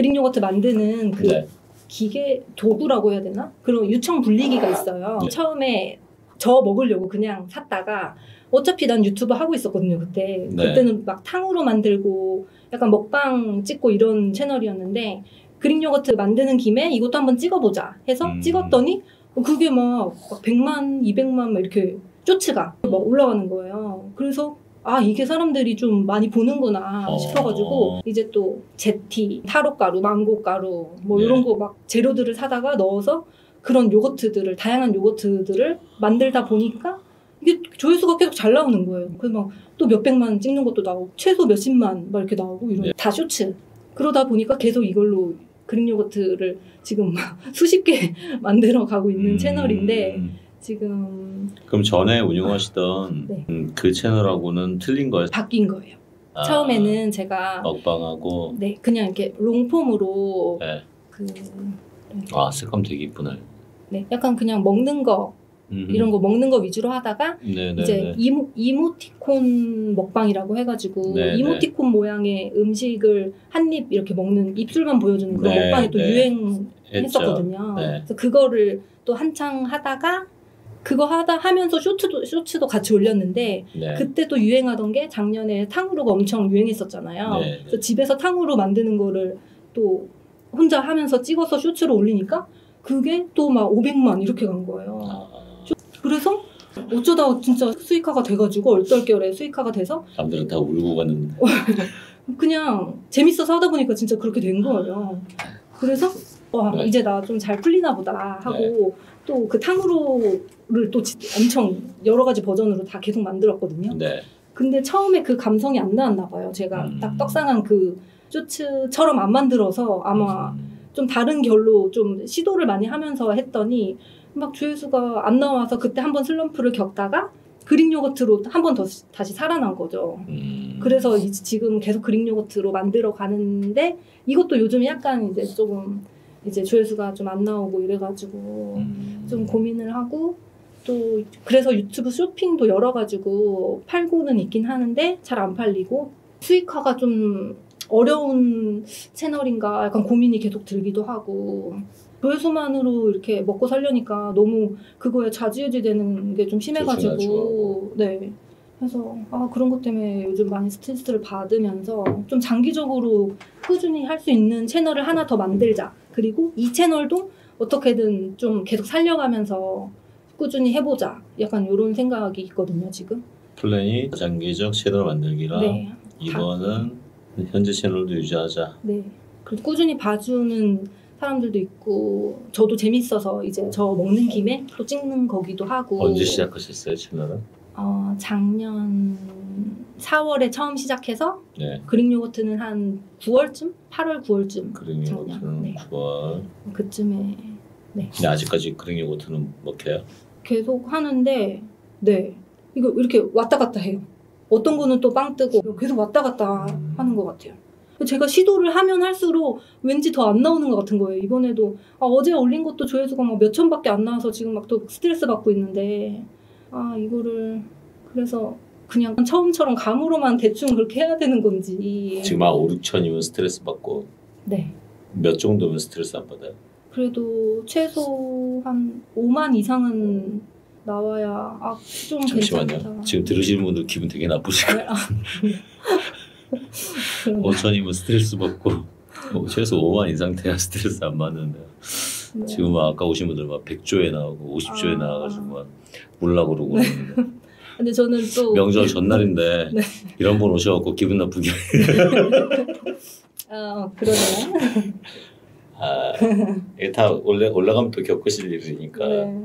그릭 요거트 만드는 그 네. 기계 도구라고 해야 되나? 그런 유청 분리기가 있어요. 네. 처음에 저 먹으려고 그냥 샀다가 어차피 난 유튜브 하고 있었거든요. 그때. 네. 그때는 막 탕후루 만들고 약간 먹방 찍고 이런 채널이었는데 그릭 요거트 만드는 김에 이것도 한번 찍어보자 해서 찍었더니 그게 막 100만, 200만 막 이렇게 쇼츠가 막 올라가는 거예요. 그래서 아 이게 사람들이 좀 많이 보는구나 싶어가지고 이제 또 제티, 타로가루, 망고가루 뭐 이런 거 막 재료들을 사다가 넣어서 그런 요거트들을 다양한 요거트들을 만들다 보니까 이게 조회수가 계속 잘 나오는 거예요. 그래서 막 또 몇백만 찍는 것도 나오고 최소 몇십만 막 이렇게 나오고 이런 다 쇼츠. 그러다 보니까 계속 이걸로 그릭 요거트를 지금 막 수십 개 만들어 가고 있는 채널인데 지금 그럼 전에 운영하시던 네. 그 채널하고는 틀린 거예요? 바뀐 거예요. 처음에는 제가 먹방하고 네 그냥 이렇게 롱폼으로 네. 그 색감 되게 이쁘네. 네 약간 그냥 먹는 거 이런 거 먹는 거 위주로 하다가 네네네. 이제 이모티콘 먹방이라고 해가지고 네네. 이모티콘 모양의 음식을 한 입 이렇게 먹는 입술만 보여주는 그런 네, 먹방이 또 네. 유행했었거든요. 네. 그래서 그거를 또 한창 하다가 그거 하면서 쇼츠도 같이 올렸는데 네. 그때 또 유행하던 게 작년에 탕후루가 엄청 유행했었잖아요. 네. 그래서 집에서 탕후루 만드는 거를 또 혼자 하면서 찍어서 쇼츠로 올리니까 그게 또 막 500만 이렇게 간 거예요. 그래서 어쩌다 진짜 수익화가 돼가지고 얼떨결에 수익화가 돼서 남들은 다 울고 가는데 그냥 재밌어서 하다 보니까 진짜 그렇게 된 거예요. 그래서 와 네. 이제 나 좀 잘 풀리나 보다 하고 또 그 탕후루를 또 엄청 여러 가지 버전으로 다 계속 만들었거든요. 네. 근데 처음에 그 감성이 안 나왔나 봐요. 제가 딱 떡상한 그 쇼츠처럼 안 만들어서 아마 좀 다른 결로 좀 시도를 많이 하면서 했더니 막 조회수가 안 나와서 그때 한번 슬럼프를 겪다가 그릭 요거트로 한 번 더 다시 살아난 거죠. 그래서 지금 계속 그릭 요거트로 만들어 가는데 이것도 요즘 약간 이제 조금 이제 조회수가 좀 안 나오고 이래가지고 좀 고민을 하고 또 그래서 유튜브 쇼핑도 열어가지고 팔고는 있긴 하는데 잘 안 팔리고 수익화가 좀 어려운 채널인가 약간 고민이 계속 들기도 하고 조회수만으로 이렇게 먹고 살려니까 너무 그거에 좌지우지 되는 게 좀 심해가지고 네 그래서 그런 것 때문에 요즘 많이 스트레스를 받으면서 좀 장기적으로 꾸준히 할 수 있는 채널을 하나 더 만들자. 그리고 이 채널도 어떻게든 좀 계속 살려가면서 꾸준히 해보자. 약간 이런 생각이 있거든요, 지금. 플랜이 장기적 채널 만들기라 네. 이거는 현재 채널도 유지하자. 네. 그리고 꾸준히 봐주는 사람들도 있고 저도 재밌어서 이제 저 먹는 김에 또 찍는 거기도 하고. 언제 시작하셨어요, 채널은? 작년 4월에 처음 시작해서 네. 그릭 요거트는 한 9월쯤? 8월 9월쯤 그릭 요거트는 네. 9월. 그쯤에 네. 근데 아직까지 그릭 요거트는 먹혀요? 계속 하는데 네 이거 이렇게 왔다 갔다 해요. 어떤 거는 또 빵 뜨고 계속 왔다 갔다 하는 것 같아요. 제가 시도를 하면 할수록 왠지 더 안 나오는 것 같은 거예요. 이번에도 어제 올린 것도 조회수가 막 몇 천밖에 안 나와서 지금 막 또 스트레스 받고 있는데 이거를 그래서 그냥 처음처럼 감으로만 대충 그렇게 해야 되는 건지. 지금 한 5, 6천이면 스트레스 받고 네. 몇 정도면 스트레스 안 받아요? 그래도 최소 한 5만 이상은 나와야 좀 잠시만요. 괜찮다. 지금 들으시는 분들 기분 되게 나쁘실 거예요. 네. 5천이면 스트레스 받고 최소 5만 이상 돼야 스트레스 안 받는데 네. 지금 아까 오신 분들 막 100조에 나오고 50조에 나와가지고 막 울라고 그러고 그러는데 근데 저는 또 명절 전날인데 네. 이런 분 오셔갖고 기분 나쁘게 그러네요. 이게 다 올라가면 또 겪으실 일이니까. 네.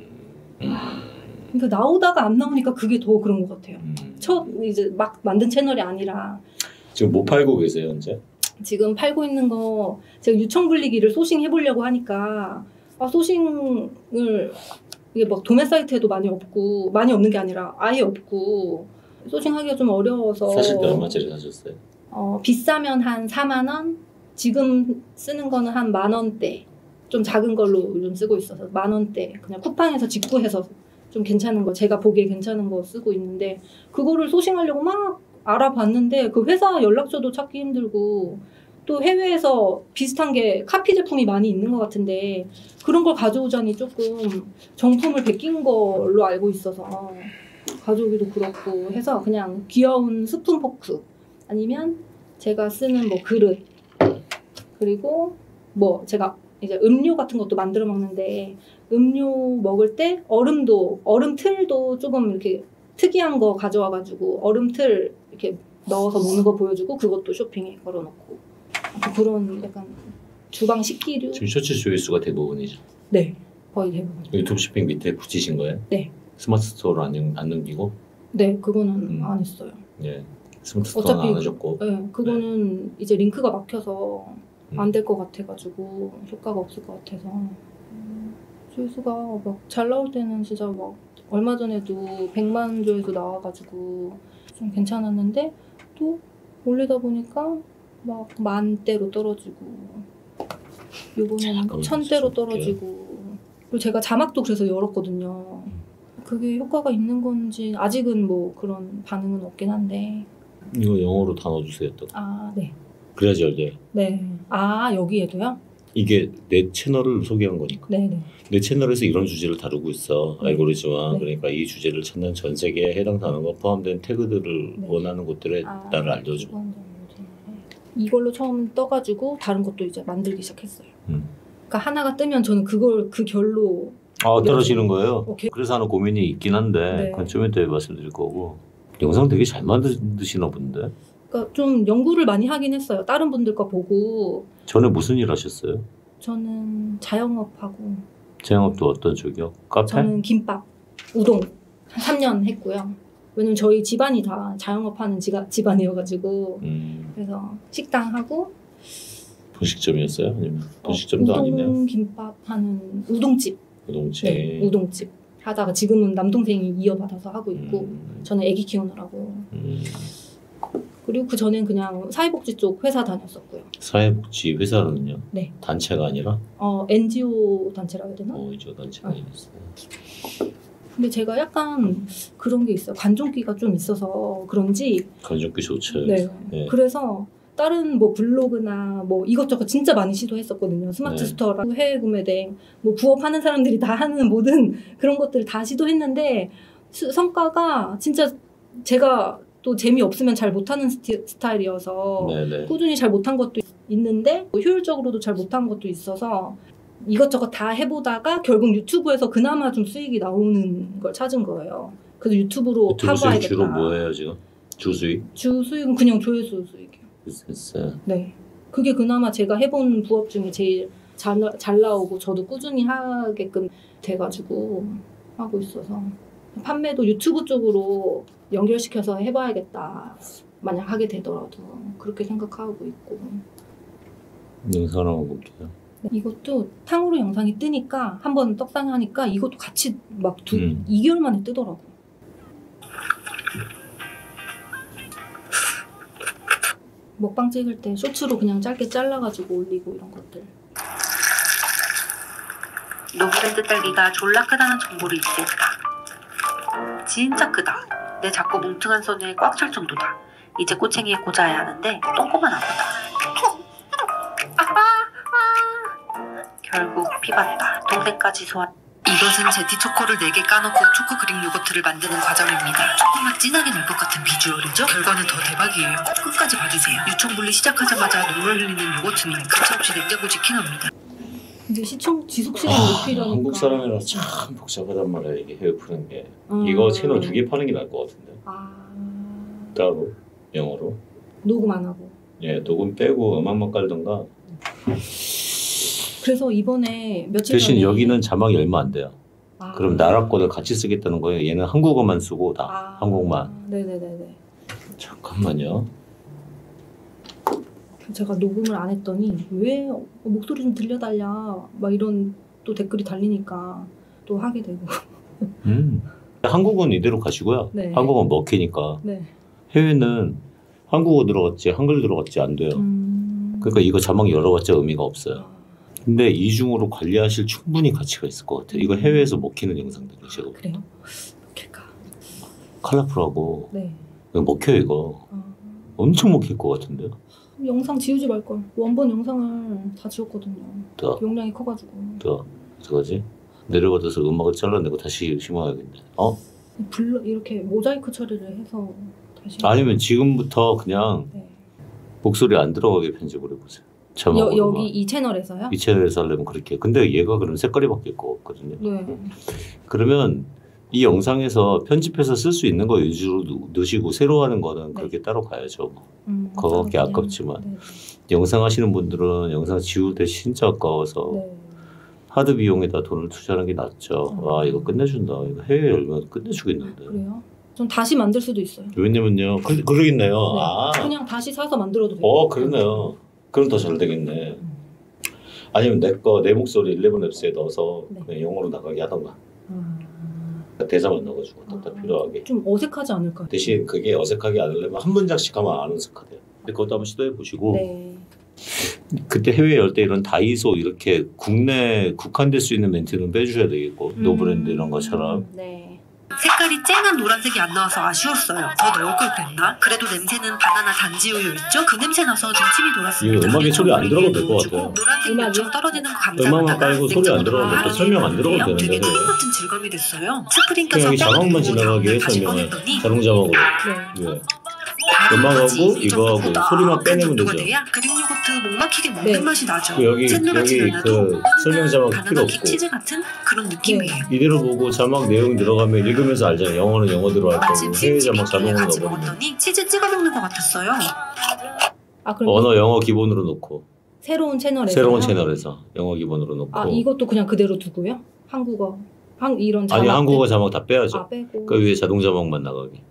그러니까 나오다가 안 나오니까 그게 더 그런 것 같아요. 첫 이제 막 만든 채널이 아니라 지금 뭐 팔고 계세요 현재? 지금 팔고 있는 거 제가 유청분리기를 소싱 해보려고 하니까 소싱을 이게 막 도매 사이트에도 많이 없는 게 아니라 아예 없고 소싱하기가 좀 어려워서 사실 때 얼마짜리 사셨어요? 비싸면 한 4만 원, 지금 쓰는 거는 한 10,000원대 좀 작은 걸로 요즘 쓰고 있어서 10,000원대 그냥 쿠팡에서 직구해서 좀 괜찮은 거 제가 보기에 괜찮은 거 쓰고 있는데 그거를 소싱하려고 막 알아봤는데 그 회사 연락처도 찾기 힘들고 또 해외에서 비슷한 게 카피 제품이 많이 있는 것 같은데 그런 걸 가져오자니 조금 정품을 베낀 걸로 알고 있어서 가져오기도 그렇고 해서 그냥 귀여운 스푼 포크 아니면 제가 쓰는 뭐 그릇 그리고 뭐 제가 이제 음료 같은 것도 만들어 먹는데 음료 먹을 때 얼음 틀도 조금 이렇게 특이한 거 가져와가지고 얼음 틀 이렇게 넣어서 먹는 거 보여주고 그것도 쇼핑에 걸어놓고 그런 약간 주방 식기류. 지금 셔츠 조회수가 대부분이죠. 네, 거의 대부분. 유튜브 쇼핑 밑에 붙이신 거예요? 네. 스마트 스토어로 안 넘기고? 네, 그거는 안 했어요. 예, 스마트 스토어는 안 하셨고. 네, 그거는 이제 링크가 막혀서 안 될 것 같아가지고 효과가 없을 것 같아서. 조회수가 막 잘 나올 때는 진짜 막 얼마 전에도 100만 조회수 나와가지고 좀 괜찮았는데 또 올리다 보니까 막 10,000대로 떨어지고 요번에는 1,000대로 떨어지고 그리고 제가 자막도 그래서 열었거든요. 그게 효과가 있는 건지 아직은 뭐 그런 반응은 없긴 한데 이거 영어로 다 넣어주세요 또. 아, 네. 그래야지 열려요. 네. 아, 여기에도요? 이게 내 채널을 소개한 거니까. 네네. 내 채널에서 이런 주제를 다루고 있어. 네. 알고리즘은. 네. 그러니까 이 주제를 찾는 전 세계에 해당 단어가 포함된 태그들을 네. 원하는 곳들에 나를 알려줘. 이걸로 처음 떠가지고 다른 것도 이제 만들기 시작했어요. 그러니까 하나가 뜨면 저는 그 결로 떨어지는 거예요? 오케이. 그래서 하는 고민이 있긴 한데 네. 그건 좀 이따 말씀드릴 거고. 영상 되게 잘 만드시나 본데? 그러니까 좀 연구를 많이 하긴 했어요. 다른 분들 거 보고. 전에 무슨 일 하셨어요? 저는 자영업하고. 자영업도 어떤 쪽이요? 카페? 저는 김밥, 우동 한 3년 했고요. 왜냐면 저희 집안이 다 자영업하는 집안이어가지고 그래서 식당하고 분식점이었어요? 아니면 분식점도 아니네요? 우동 김밥 하는 우동집. 우동집. 네, 우동집 하다가 지금은 남동생이 이어받아서 하고 있고 저는 애기 키우느라고. 그리고 그 전엔 그냥 사회복지 쪽 회사 다녔었고요. 사회복지 회사는요? 네. 단체가 아니라? NGO 단체라 해야 되나? NGO 단체가 있어요. 근데 제가 약간 그런 게 있어요. 관종기가 좀 있어서 그런지. 관종기 좋죠. 네. 네. 그래서 다른 뭐 블로그나 뭐 이것저것 진짜 많이 시도했었거든요. 스마트 네. 스토어랑 해외 구매대행, 뭐 부업하는 사람들이 다 하는 모든 그런 것들을 다 시도했는데 성과가 진짜 제가 또 재미없으면 잘 못하는 스타일이어서 네네. 꾸준히 잘 못한 것도 있는데 효율적으로도 잘 못한 것도 있어서 이것저것 다 해보다가 결국 유튜브에서 그나마 좀 수익이 나오는 걸 찾은 거예요. 그래서 유튜브로 유튜브 수익 파봐야겠다. 주로 뭐예요 지금? 주 수익? 주 수익은 그냥 조회수 수익이요. 비즈니스. 네. 그게 그나마 제가 해본 부업 중에 제일 잘 나오고 저도 꾸준히 하게끔 돼가지고 하고 있어서 판매도 유튜브 쪽으로 연결시켜서 해봐야겠다. 만약 하게 되더라도 그렇게 생각하고 있고. 영상 한번 볼게요. 네, 이것도 탕후루 영상이 뜨니까 한번 떡상하니까 이것도 같이 막 2개월 만에 뜨더라고. 먹방 찍을 때 쇼츠로 그냥 짧게 잘라가지고 올리고 이런 것들. 노브랜드 딸기가 졸라 크다는 정보를 입수했다. 진짜 크다. 내 작고 뭉퉁한 손에 꽉 찰 정도다. 이제 꼬챙이에 꽂아야 하는데 똥꼬만 아프다. 결국 피봤다. 동생까지 소환. 이것은 제티초코를 4개 까놓고 초코 그릭 요거트를 만드는 과정입니다. 초코맛 진하게 날 것 같은 비주얼이죠? 결과는 더 대박이에요. 끝까지 봐주세요. 유청분리 시작하자마자 눈물 흘리는 요거트는 가차없이 냉장고 직행합니다. 근데 지속 시간 높이려니까. 한국 사람이라 참 복잡하단 말이야 이게 해외 푸는 게. 이거 채널 2개 파는 게 나을 것 같은데. 따로 영어로. 녹음 안 하고. 예, 녹음 빼고 음악만 깔던가. 그래서 이번에 며칠 대신 전에 여기는 자막이 얼마 안 돼요. 그럼 나라 거를 같이 쓰겠다는 거예요. 얘는 한국어만 쓰고 다 한국만. 네네네네. 잠깐만요. 제가 녹음을 안 했더니 왜 목소리 좀 들려달라 막 이런 또 댓글이 달리니까 또 하게 되고. 한국어는 이대로 가시고요. 네. 한국어는 먹히니까. 네. 해외는 한국어 들어갔지 한글 들어갔지 안 돼요. 그러니까 이거 자막 열어봤자 의미가 없어요. 근데 이중으로 관리하실 충분히 가치가 있을 것 같아요. 이거 해외에서 먹히는 영상들이 제가. 그래요? 먹힐까? 컬러풀하고 네. 이거 먹혀요 이거. 엄청 먹힐 것 같은데요. 영상 지우지 말걸. 원본 영상을 다 지웠거든요. 또 용량이 커가지고. 또 어떡하지? 내려받아서 음악을 잘라내고 다시 심어야겠네. 이렇게 모자이크 처리를 해서 다시. 아니면 지금부터 그냥 네. 목소리 안 들어가게 편집을 해보세요. 여기 이 채널에서요? 이 채널에서 하려면 그렇게. 근데 얘가 그럼 색깔이 바뀔 거 없거든요. 네. 그러면 이 영상에서 편집해서 쓸 수 있는 거 위주로 넣으시고 새로 하는 거는 그렇게 따로 가야죠. 그거밖에 아깝지만. 네. 영상 하시는 분들은 영상 지울 때 진짜 아까워서 네. 하드 비용에다 돈을 투자하는 게 낫죠. 와 이거 끝내준다. 이거 해외에 열면 끝내주겠는데. 그래요? 전 다시 만들 수도 있어요. 왜냐면요. 그러겠네요. 네. 아. 그냥 다시 사서 만들어도 돼요. 그러네요. 그럼 더 잘 되겠네. 아니면 내 목소리 11앱스에 넣어서 네. 그냥 영어로 나가게 하던가. 대사만 넣어가지고 딱딱 필요하게. 좀 어색하지 않을까요? 대신 그게 어색하게 안 하려면 한 문장씩 하면 안 어색하대요. 그것도 한번 시도해 보시고. 네. 그때 해외에 열 때 이런 다이소 이렇게 국내 국한될 수 있는 멘트는 빼주셔야 되겠고 노브랜드 이런 것처럼. 네. 색깔이 쨍한 노란색이 안 나와서 아쉬웠어요. 더 넣을 걸 그랬나? 그래도 냄새는 바나나 단지 우유 있죠? 그 냄새 나서 등침이 돌았습니다. 이거 음악에 소리 안 들어가도 될 것 같아요. 노란색 음악이요? 엄청 떨어지는 거 감사하다가 음악만 깔고 소리 안 들어가도 또 설명 안 들어가도 되는데. 되게 꿈 같은 질감이 됐어요. 스프링 그냥 여기 자막만 지나가게 설명을 자동 자막으로. 네. 예. 음악하고 이거하고 소리만 빼내면 되죠. 그릭 요거트 목 막히게 먹는 네. 맛이 나죠. 여기 그 설명 자막 필요 없고 치즈 같은 그런 느낌이에요. 이대로 보고 자막 내용 들어가면 읽으면서 알잖아요. 영어는 영어 들어갈 거고 해외 자막 자동으로 같이 넣어버리면 먹었더니 치즈 찍어 먹는 것 같았어요. 그럼 언어 영어 기본으로 놓고 새로운 채널에서 영어 기본으로 놓고 이것도 그냥 그대로 두고요? 한국어 이런 자막 아니 한국어 자막 다 빼야죠. 빼고. 그 위에 자동 자막만 나가게.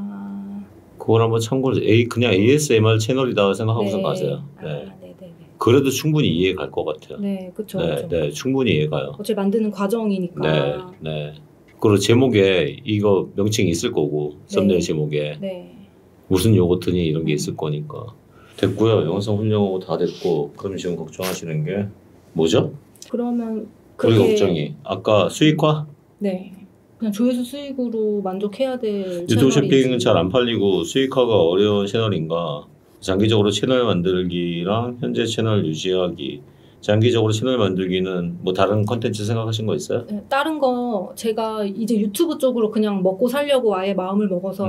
그걸 한번 참고로 그냥 ASMR 채널이다 생각하고서 가세요. 네. 네네네. 그래도 충분히 이해 갈 것 같아요. 네, 그렇죠. 네, 충분히 이해 가요. 어차피 만드는 과정이니까. 네. 그리고 제목에 이거 명칭이 있을 거고 썸네일 제목에 네. 무슨 요거트니 이런 게 있을 거니까. 됐고요. 영상 훈련하고 다 됐고 그럼 지금 걱정하시는 게 뭐죠? 그러면 우리 걱정이 아까 수익화? 네. 그냥 조회수 수익으로 만족해야 될 유튜브 채널인지. 쇼핑은 잘 안 팔리고 수익화가 어려운 채널인가? 장기적으로 채널 만들기랑 현재 채널 유지하기. 장기적으로 채널 만들기는 뭐 다른 컨텐츠 생각하신 거 있어요? 네, 다른 거 제가 이제 유튜브 쪽으로 그냥 먹고 살려고 아예 마음을 먹어서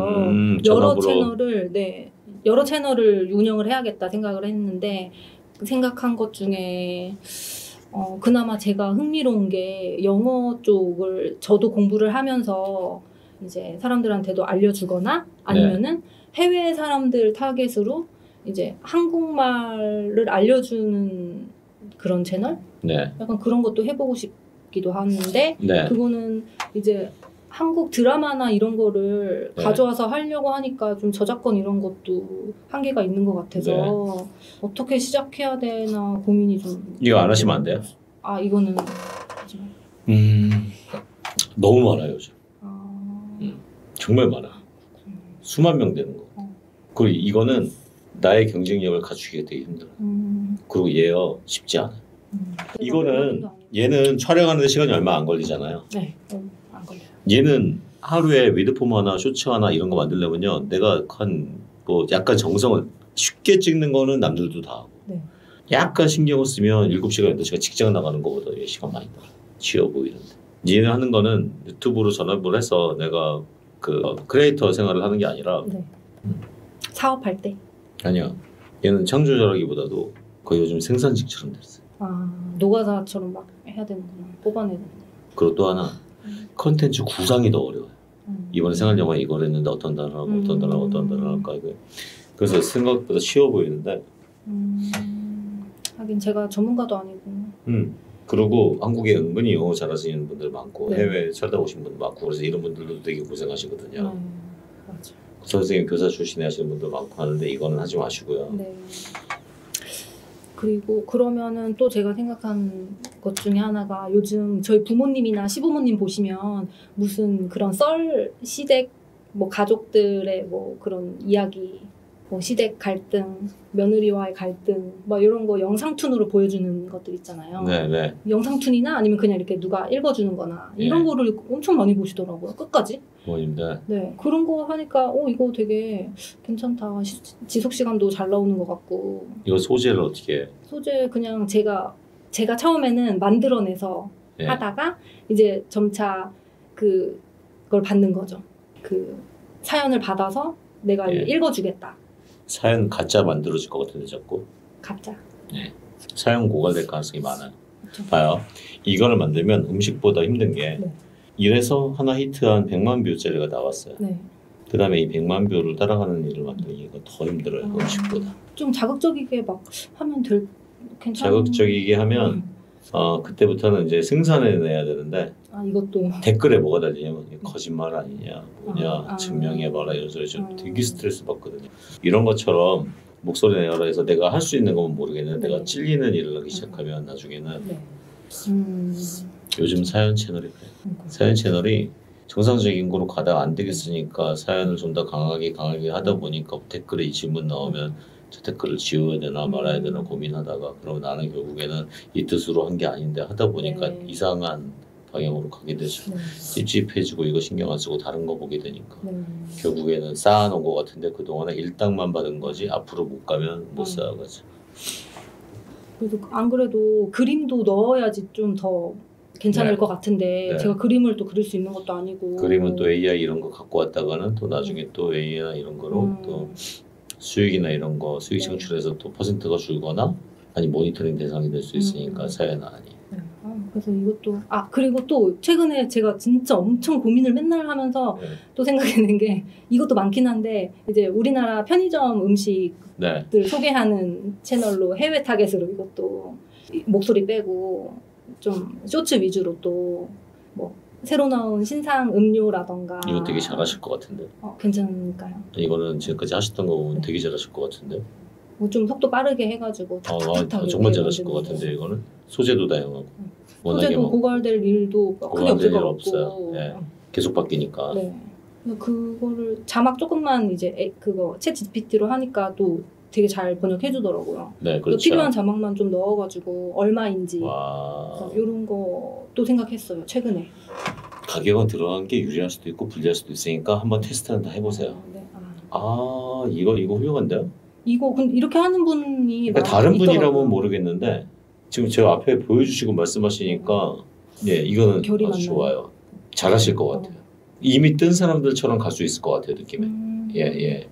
여러 채널을 운영을 해야겠다 생각을 했는데 생각한 것 중에 그나마 제가 흥미로운 게 영어 쪽을 저도 공부를 하면서 이제 사람들한테도 알려주거나 아니면은 해외 사람들 타겟으로 이제 한국말을 알려주는 그런 채널? 네. 약간 그런 것도 해보고 싶기도 하는데 네. 그거는 이제 한국 드라마나 이런 거를 가져와서 하려고 하니까 좀 저작권 이런 것도 한계가 있는 것 같아서 어떻게 시작해야 되나 고민이 좀. 이거 안 하시면 안 돼요? 이거는 하지 마. 너무 많아요 요즘. 정말 많아. 수만 명 되는 거. 그리고 이거는 나의 경쟁력을 갖추기가 되게 힘들어. 그리고 얘요 쉽지 않아. 이거는 얘는 촬영하는데 시간이 얼마 안 걸리잖아요. 네, 안 걸려요. 얘는 하루에 위드폼 하나, 쇼츠 하나 이런 거 만들려면요, 내가 뭐 약간 정성을 쉽게 찍는 거는 남들도 다 하고, 약간 신경을 쓰면 7시간, 8시간 직장 나가는 것보다 시간 많이 나가. 쉬어 보이는데. 얘는 하는 거는 유튜브로 전업을 해서 내가 그 크리에이터 생활을 하는 게 아니라 사업할 때. 아니야. 얘는 창조자라기보다도 거의 요즘 생산직처럼 됐어요. 노가다처럼 막 해야 되는구나. 뽑아내야 되는구나. 그리고 또 하나 컨텐츠 구상이 더 어려워요. 이번에 생활영화에 이걸 했는데 어떤 단어를 하고 어떤 단어를 할까 이거. 그래서 생각보다 쉬워 보이는데 하긴 제가 전문가도 아니고. 그리고 한국에 은근히 영어 잘하시는 분들 많고 해외에 살다 오신 분들 많고 그래서 이런 분들도 되게 고생하시거든요. 맞아. 선생님 교사 출신에 하시는 분들 많고 하는데 이거는 하지 마시고요. 네. 그리고 그러면은 또 제가 생각한 것 중에 하나가 요즘 저희 부모님이나 시부모님 보시면 무슨 그런 썰 시댁 뭐 가족들의 뭐 그런 이야기 뭐 시댁 갈등, 며느리와의 갈등, 뭐 이런 거 영상툰으로 보여주는 것들 있잖아요. 네네. 영상툰이나 아니면 그냥 이렇게 누가 읽어주는 거나 이런 예. 거를 엄청 많이 보시더라고요. 끝까지. 부모님들. 네. 그런 거 하니까 이거 되게 괜찮다. 지속 시간도 잘 나오는 것 같고. 이거 소재를 어떻게 해? 소재 그냥 제가 처음에는 만들어내서 예. 하다가 이제 점차 그걸 받는 거죠. 그 사연을 받아서 내가 예. 읽어주겠다. 사연 가짜 만들어질 것 같은데 자꾸. 가짜. 네. 사연 고갈될 가능성이 많아요. 그렇죠. 봐요. 이거를 만들면 음식보다 힘든 게 네. 이래서 하나 히트한 100만 뷰짜리가 나왔어요. 네. 그 다음에 이 100만 뷰를 따라가는 일을 만들기가 더 힘들어요. 음식보다. 좀 자극적이게 막 하면 괜찮은. 자극적이게 하면 그때부터는 이제 생산해내야 되는데 이것도 댓글에 뭐가 달리냐면 이게 거짓말 아니냐 뭐냐 아. 증명해봐라 이런 소리 좀 아. 되게 스트레스 받거든요. 이런 것처럼 목소리 내어라 해서 내가 할 수 있는 건 모르겠는데 네. 내가 찔리는 일을 하기 시작하면 나중에는 네. 요즘 사연 채널이 그래요. 사연 채널이 정상적인 거로 가다가 안 되겠으니까 사연을 좀 더 강하게 하다 보니까 댓글에 이 질문 나오면 저 댓글을 지워야 되나 말아야 되나 고민하다가 그러면 나는 결국에는 이 뜻으로 한 게 아닌데 하다 보니까 네. 이상한 방향으로 가게 되죠. 네. 찝찝해지고 이거 신경 안 쓰고 다른 거 보게 되니까 네. 결국에는 쌓아놓은 거 같은데 그동안에 일당만 받은 거지 앞으로 못 가면 못 쌓아가죠. 그래도 안 그래도 그림도 넣어야지 좀 더 괜찮을 네. 것 같은데 네. 제가 그림을 또 그릴 수 있는 것도 아니고. 그림은 또 AI 이런 거 갖고 왔다가는 또 나중에 또 AI나 이런 거로 또 수익이나 이런 거 수익 네. 창출해서 또 퍼센트가 줄거나 아니 모니터링 대상이 될 수 있으니까 사연은 아니. 네. 그래서 이것도 그리고 또 최근에 제가 진짜 엄청 고민을 맨날 하면서 네. 또 생각해낸 게 이것도 많긴 한데 이제 우리나라 편의점 음식들 네. 소개하는 채널로 해외 타겟으로 이것도 목소리 빼고 좀 쇼츠 위주로 또 뭐 새로 나온 신상 음료라던가 이거 되게 잘하실 것 같은데. 괜찮을까요? 이거는 지금까지 하셨던 거 보면 네. 되게 잘하실 것 같은데. 뭐 좀 속도 빠르게 해가지고 탁탁탁 정말 잘하실 것 같은데 이거는 소재도 다양하고 워낙에 소재도 뭐 고갈될 일도 크게 고갈될 없을 것 일 같고. 없어요. 네. 계속 바뀌니까. 네. 그거를 자막 조금만 이제 그거 챗 GPT로 하니까 또 되게 잘 번역해주더라고요. 네, 그렇죠. 필요한 자막만 좀 넣어가지고 얼마인지 와. 이런 것도 생각했어요. 최근에. 가격은 들어간 게 유리할 수도 있고 불리할 수도 있으니까 한번 테스트는 다 해보세요. 네. 이거 훌륭한데요? 이거 근데 이렇게 하는 분이 그러니까 다른 분이라면 있더라고요. 모르겠는데 지금 제가 앞에 보여주시고 말씀하시니까 이거는 결이 아주 맞나요? 좋아요. 잘하실 것 같아요. 이미 뜬 사람들처럼 갈 수 있을 것 같아요, 느낌에. 예.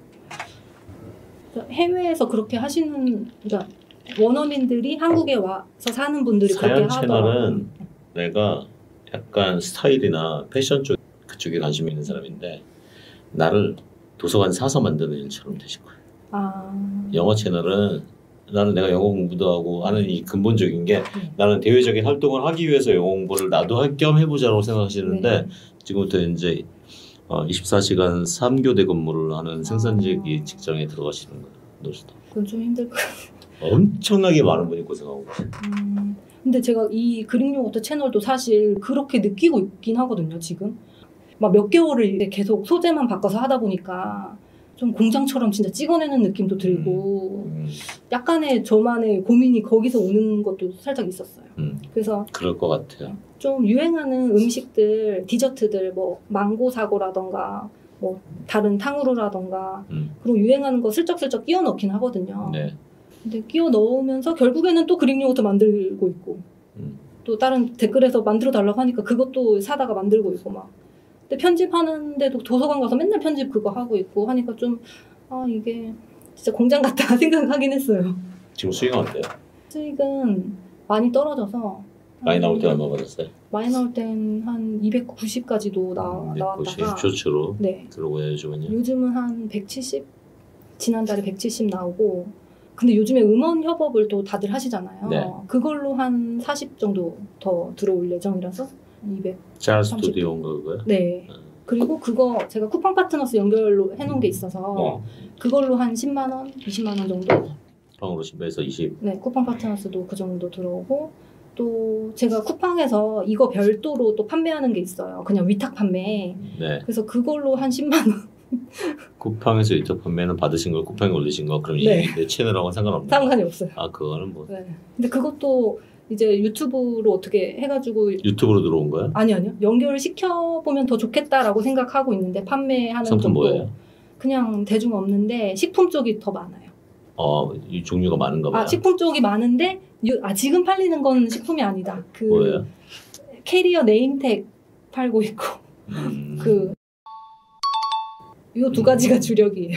해외에서 그렇게 하시는 그러니까 원어민들이 한국에 와서 사는 분들이 사연 그렇게 하더라고요. 채널은 내가 약간 스타일이나 패션 쪽 그쪽에 관심 있는 사람인데 나를 도서관 사서 만드는 일처럼 되실 거예요. 영어 채널은 나는 내가 영어 공부도 하고 하는 이 근본적인 게 나는 대외적인 활동을 하기 위해서 영어 공부를 나도 할 겸 해보자고 생각하시는데 네. 지금부터 이제 24시간 3교대 근무를 하는 생산직 직장에 들어가시는 거예요. 노스도. 그건 좀 힘들 것 같아요. 엄청나게 많은 분이 고생하고 계세요. 근데 제가 이 그릭 요거트 채널도 사실 그렇게 느끼고 있긴 하거든요, 지금. 막 몇 개월을 계속 소재만 바꿔서 하다 보니까 좀 공장처럼 진짜 찍어내는 느낌도 들고 약간의 저만의 고민이 거기서 오는 것도 살짝 있었어요. 그래서 그럴 것 같아요. 좀 유행하는 음식들, 디저트들, 뭐 망고 사고라던가 뭐 다른 탕후루라던가 그런 유행하는 거 슬쩍슬쩍 끼워 넣긴 하거든요. 네. 근데 끼워 넣으면서 결국에는 또 그릭 요거트 만들고 있고 또 다른 댓글에서 만들어 달라고 하니까 그것도 사다가 만들고 있고 막. 근데 편집하는데도 도서관 가서 맨날 편집 그거 하고 있고 하니까 좀 이게 진짜 공장 같다 생각하긴 했어요. 지금 수익은 어때요? 수익은 많이 떨어져서 많이 나올 때 얼마 받았어요? 많이 나올 땐 한 290까지도 나왔다가 쇼츠로 네. 들어오고 요즘은요? 요즘은 한 170 지난달에 170 나오고 근데 요즘에 음원 협업을 또 다들 하시잖아요. 네. 그걸로 한 40 정도 더 들어올 예정이라서 200. 짤 스튜디오인가 그거요? 네. 그리고 그거 제가 쿠팡 파트너스 연결로 해놓은 게 있어서 그걸로 한 10만 원, 20만 원 정도. 쿠팡으로 10에서 20. 네, 쿠팡 파트너스도 그 정도 들어오고 또 제가 쿠팡에서 이거 별도로 또 판매하는 게 있어요. 그냥 위탁 판매. 네. 그래서 그걸로 한 10만 원 쿠팡에서 유튜브 판매는 받으신 걸 쿠팡에 올리신 거 그럼 네. 내 채널하고는 상관없는 상관이 없어요. 아 그거는 뭐 네. 근데 그것도 이제 유튜브로 어떻게 해가지고 유튜브로 들어온 거야? 아니요. 연결을 시켜보면 더 좋겠다라고 생각하고 있는데 판매하는 상품 쪽도 뭐예요? 그냥 대중 없는데 식품 쪽이 더 많아요. 이 종류가 많은가 봐요. 식품 쪽이 많은데 지금 팔리는 건 식품이 아니다. 그 뭐예요? 캐리어 네임택 팔고 있고 요 두 가지가 주력이에요.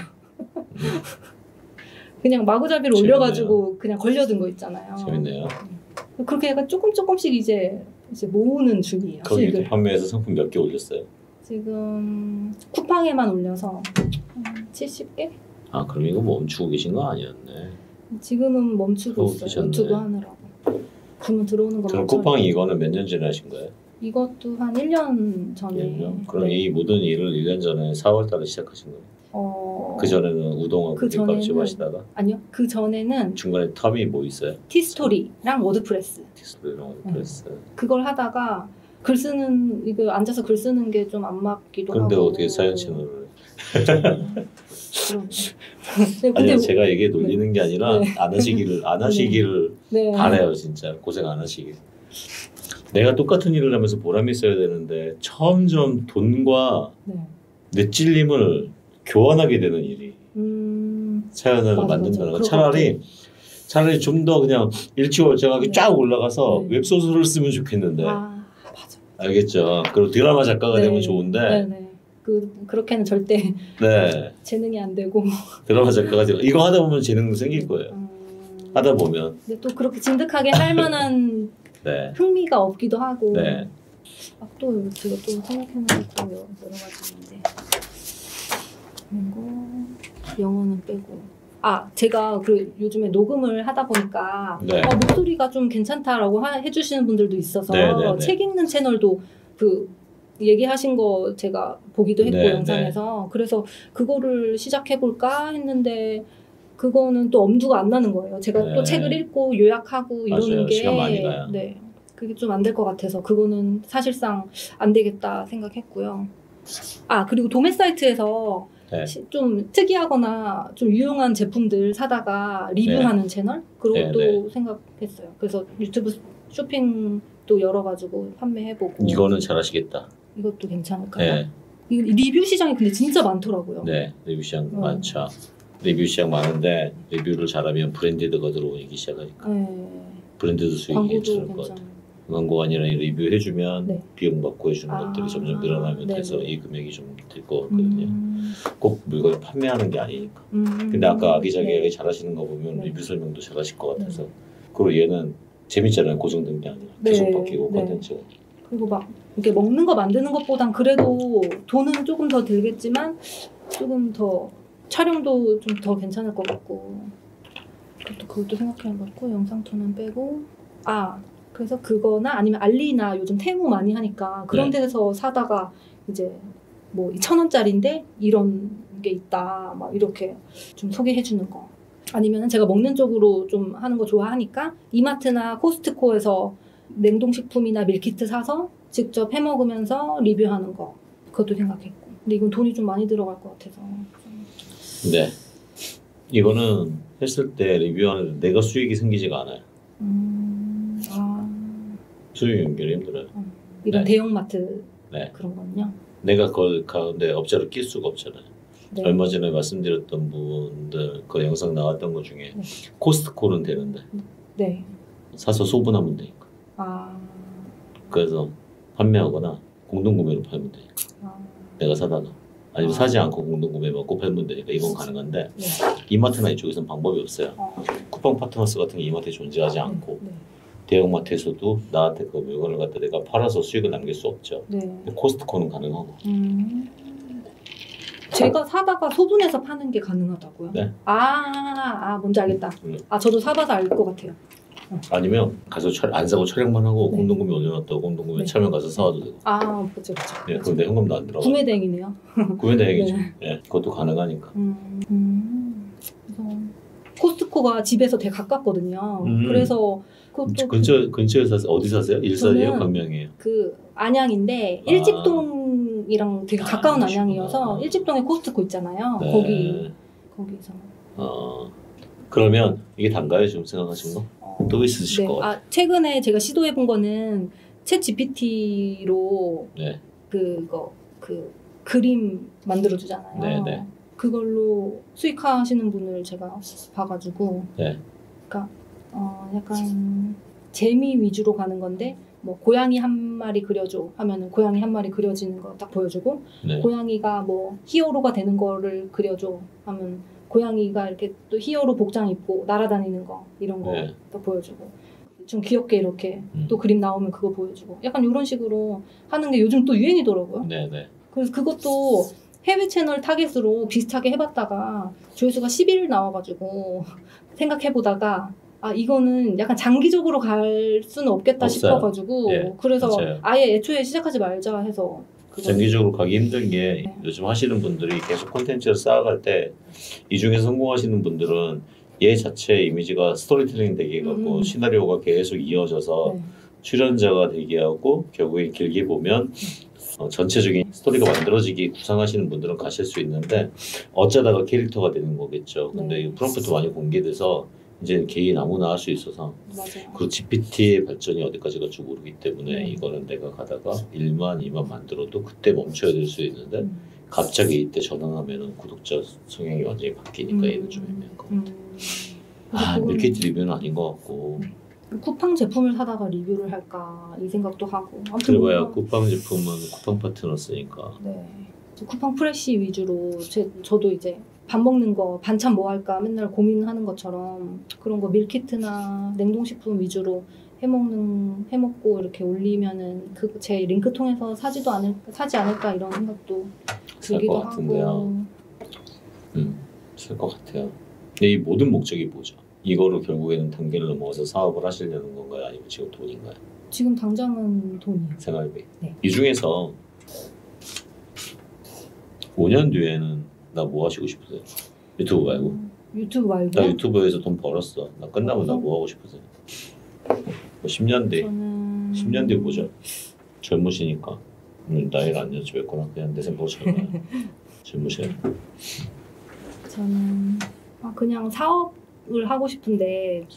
그냥 마구잡이를 재밌네요. 올려가지고 그냥 걸려든 거 있잖아요. 재밌네요. 그렇게 약간 조금씩 이제 모으는 중이에요. 거기 수익을. 유튜브 판매에서 상품 몇 개 올렸어요? 지금 쿠팡에만 올려서 70개? 아 그럼 이거 멈추고 계신 거 아니었네. 지금은 멈추고 그러고 있어요. 계셨네. 유튜브 하느라고. 주문 들어오는 것만 그럼 쿠팡 이거는 몇 년 전에 하신 거예요? 이것도 한 1년 전에. 1년? 그럼 네. 이 모든 일을 1년 전에 4월 달에 시작하신 거예요? 그 전에는 우동하고 김밥집 하시다가? 아니요. 그 전에는 중간에 텀이 뭐 있어요? 티스토리랑 워드프레스. 티스토리랑 워드프레스. 그걸 하다가 글 쓰는 이거 앉아서 글 쓰는 게 좀 안 맞기도 하고. 근데 어떻게 사연 채널을? 근데 아니요 제가 이게 놀리는 게 아니라 네. 안 하시기를 네. 바래요 진짜 고생 안 하시길. 내가 똑같은 일을 하면서 보람이 있어야 되는데 점점 돈과 네. 내 찔림을 교환하게 되는 일이 사연을 맞아, 만든다는 거. 맞아. 차라리 좀 더 그냥 일취월장하게 네. 쫙 올라가서 네. 웹소설을 쓰면 좋겠는데 맞아. 알겠죠? 그리고 드라마 작가가 네. 되면 좋은데 네네. 그렇게는 절대 네 재능이 안 되고. 드라마 작가가 되고 이거 하다 보면 재능도 생길 거예요. 하다 보면 근데 또 그렇게 진득하게 할 만한 네. 흥미가 없기도 하고. 네. 또 제가 또 생각해놓은 것도 여러 가지 있는데 그리고 영어는 빼고. 제가 요즘에 녹음을 하다 보니까 네. 목소리가 좀 괜찮다라고 해주시는 분들도 있어서 네. 책 읽는 채널도 얘기하신 거 제가 보기도 했고 네, 영상에서 그래서 그거를 시작해볼까 했는데 그거는 또 엄두가 안 나는 거예요. 제가 네. 또 책을 읽고 요약하고 이러는 맞아요. 게 시간 많이 가요. 네, 그게 좀 안 될 것 같아서 그거는 사실상 안 되겠다 생각했고요. 그리고 도매 사이트에서 네. 좀 특이하거나 좀 유용한 제품들 사다가 리뷰하는 채널 그런 것도 생각했어요. 그래서 유튜브 쇼핑도 열어가지고 판매해보고. 이거는 잘하시겠다. 이것도 괜찮을까요? 네. 이 리뷰 시장이 근데 진짜 많더라고요. 네, 리뷰 시장 많죠. 리뷰 시장 많은데 리뷰를 잘하면 브랜디드가 들어오기 시작하니까 브랜디드 수익이 광고도 괜찮을 것 같아요. 광고가 아니라 리뷰 해주면 비용 받고 해주는 것들이 점점 늘어나면 돼서 이 금액이 좀 될 것 같거든요. 꼭 물건을 판매하는 게 아니니까. 근데 아까 아기자기하게 잘하시는 거 보면 리뷰 설명도 잘하실 것 같아서. 그리고 얘는 재밌잖아요. 고정된 게 아니라 계속 바뀌고 콘텐츠가. 그리고 막 이렇게 먹는 거 만드는 것보단 그래도 돈은 조금 더 들겠지만 조금 더 촬영도 좀 더 괜찮을 것 같고 그것도 생각해봤고 영상통은 빼고 그래서 그거나 아니면 알리나 요즘 테무 많이 하니까 그런 데서 사다가 이제 뭐 2,000원짜리인데 이런 게 있다 막 이렇게 좀 소개해주는 거 아니면 제가 먹는 쪽으로 좀 하는 거 좋아하니까 이마트나 코스트코에서 냉동식품이나 밀키트 사서 직접 해먹으면서 리뷰하는 거 그것도 생각했고 근데 이건 돈이 좀 많이 들어갈 것 같아서 네 이거는 했을 때 리뷰하는데 내가 수익이 생기지가 않아요. 수익 연결이 힘들어요. 이런 대형마트 그런 건요? 내가 그걸 가운데 업자로 낄 수가 없잖아요. 얼마 전에 말씀드렸던 부분들 그 영상 나왔던 것 중에 코스트코는 되는데 사서 소분하면 되니까. 그래서 판매하거나 공동구매로 팔면 되니까. 내가 사다가 아니면 사지 않고 공동구매 받고 팔면 되니까 이건 가능한데 이마트나 이쪽에서는 방법이 없어요. 쿠팡 파트너스 같은 게 이마트에 존재하지 않고 대형마트에서도 나한테 그 물건을 갖다 내가 팔아서 수익을 남길 수 없죠. 코스트코는 가능하고. 제가 사다가 소분해서 파는 게 가능하다고요? 네. 뭔지 알겠다. 저도 사봐서 알 것 같아요. 아니면 가서 안 사고 촬영만 하고 공동구매 올려놨다고 공동구매 참여 가서 사와도 되고. 그렇죠. 네, 그럼 내 현금도 안 들어가. 구매대행이네요. 구매대행이죠. 네, 그것도 가능하니까. 그래서 코스트코가 집에서 되게 가깝거든요. 그래서 그것도 근처에 사세요? 어디 사세요? 일산이에요? 광명이에요? 안양인데 일직동 안양이랑 되게 가까운 안양이어서 일직동에 코스트코 있잖아요. 네. 거기서. 그러면 이게 단가요 지금 생각하신 거? 또 있으실 네. 것 같아요. 최근에 제가 시도해본 거는 챗 GPT로 네. 그 그림 만들어주잖아요. 네. 그걸로 수익화하시는 분을 제가 봐가지고, 네. 그러니까 약간 재미 위주로 가는 건데, 뭐 고양이 한 마리 그려줘 하면은 고양이 한 마리 그려지는 거 딱 보여주고, 네. 고양이가 뭐 히어로가 되는 거를 그려줘 하면 고양이가 이렇게 또 히어로 복장 입고 날아다니는 거 이런 거 네. 또 보여주고, 좀 귀엽게 이렇게 또 그림 나오면 그거 보여주고, 약간 이런 식으로 하는 게 요즘 또 유행이더라고요. 네. 그래서 그것도 해외 채널 타겟으로 비슷하게 해봤다가 조회수가 11 나와가지고 생각해보다가 이거는 약간 장기적으로 갈 수는 없겠다 없어요. 싶어가지고 예, 그래서 맞아요. 아예 애초에 시작하지 말자 해서 장기적으로 가기 힘든 게 네. 요즘 하시는 분들이 계속 콘텐츠를 쌓아갈 때 이 중에서 성공하시는 분들은 얘 자체의 이미지가 스토리텔링 되게 해갖고 시나리오가 계속 이어져서 네. 출연자가 되게 하고 결국에 길게 보면 전체적인 스토리가 만들어지기 구상하시는 분들은 가실 수 있는데 어쩌다가 캐릭터가 되는 거겠죠. 근데 네. 이 프롬프트 많이 공개돼서 이제 개인 아무나 할 수 있어서 맞아요. 그 GPT의 발전이 어디까지 갈지 모르기 때문에 네. 이거는 내가 가다가 1만 2만 만들어도 그때 멈춰야 될 수 있는데 갑자기 이때 전환하면은 구독자 성향이 완전히 바뀌니까 얘는 좀 애매한 거 같아요. 밀키트 리뷰는 아닌 것 같고 쿠팡 제품을 사다가 리뷰를 할까 이 생각도 하고. 아무튼 그래봐야 뭔가- 쿠팡 제품은 쿠팡 파트너 쓰니까 네. 쿠팡 프레시 위주로 저도 이제 밥 먹는 거 반찬 뭐 할까 맨날 고민하는 것처럼 그런 거 밀키트나 냉동식품 위주로 해먹고 이렇게 올리면은 제 링크 통해서 사지 않을까 이런 생각도 살 들기도 것 같은데요. 하고. 살 것 같아요. 근데 이 모든 목적이 뭐죠? 이거로 결국에는 단계를 넘어서 사업을 하시려는 건가요? 아니면 지금 돈인가요? 지금 당장은 돈이요. 생활비. 네. 이 중에서 5년 뒤에는 나 뭐 하시고 싶으세요? 유튜브 말고. 유튜브 말고. 나 유튜브에서 돈 벌었어. 나 끝나면 나 뭐 하고 싶으세요? 뭐 10년 뒤. 저는 10년 뒤 보죠. 젊으시니까. 나이를 안 여쭤봤구나. 그냥 내 생각으로 젊으셔요. 저는 그냥 사업을 하고 싶은데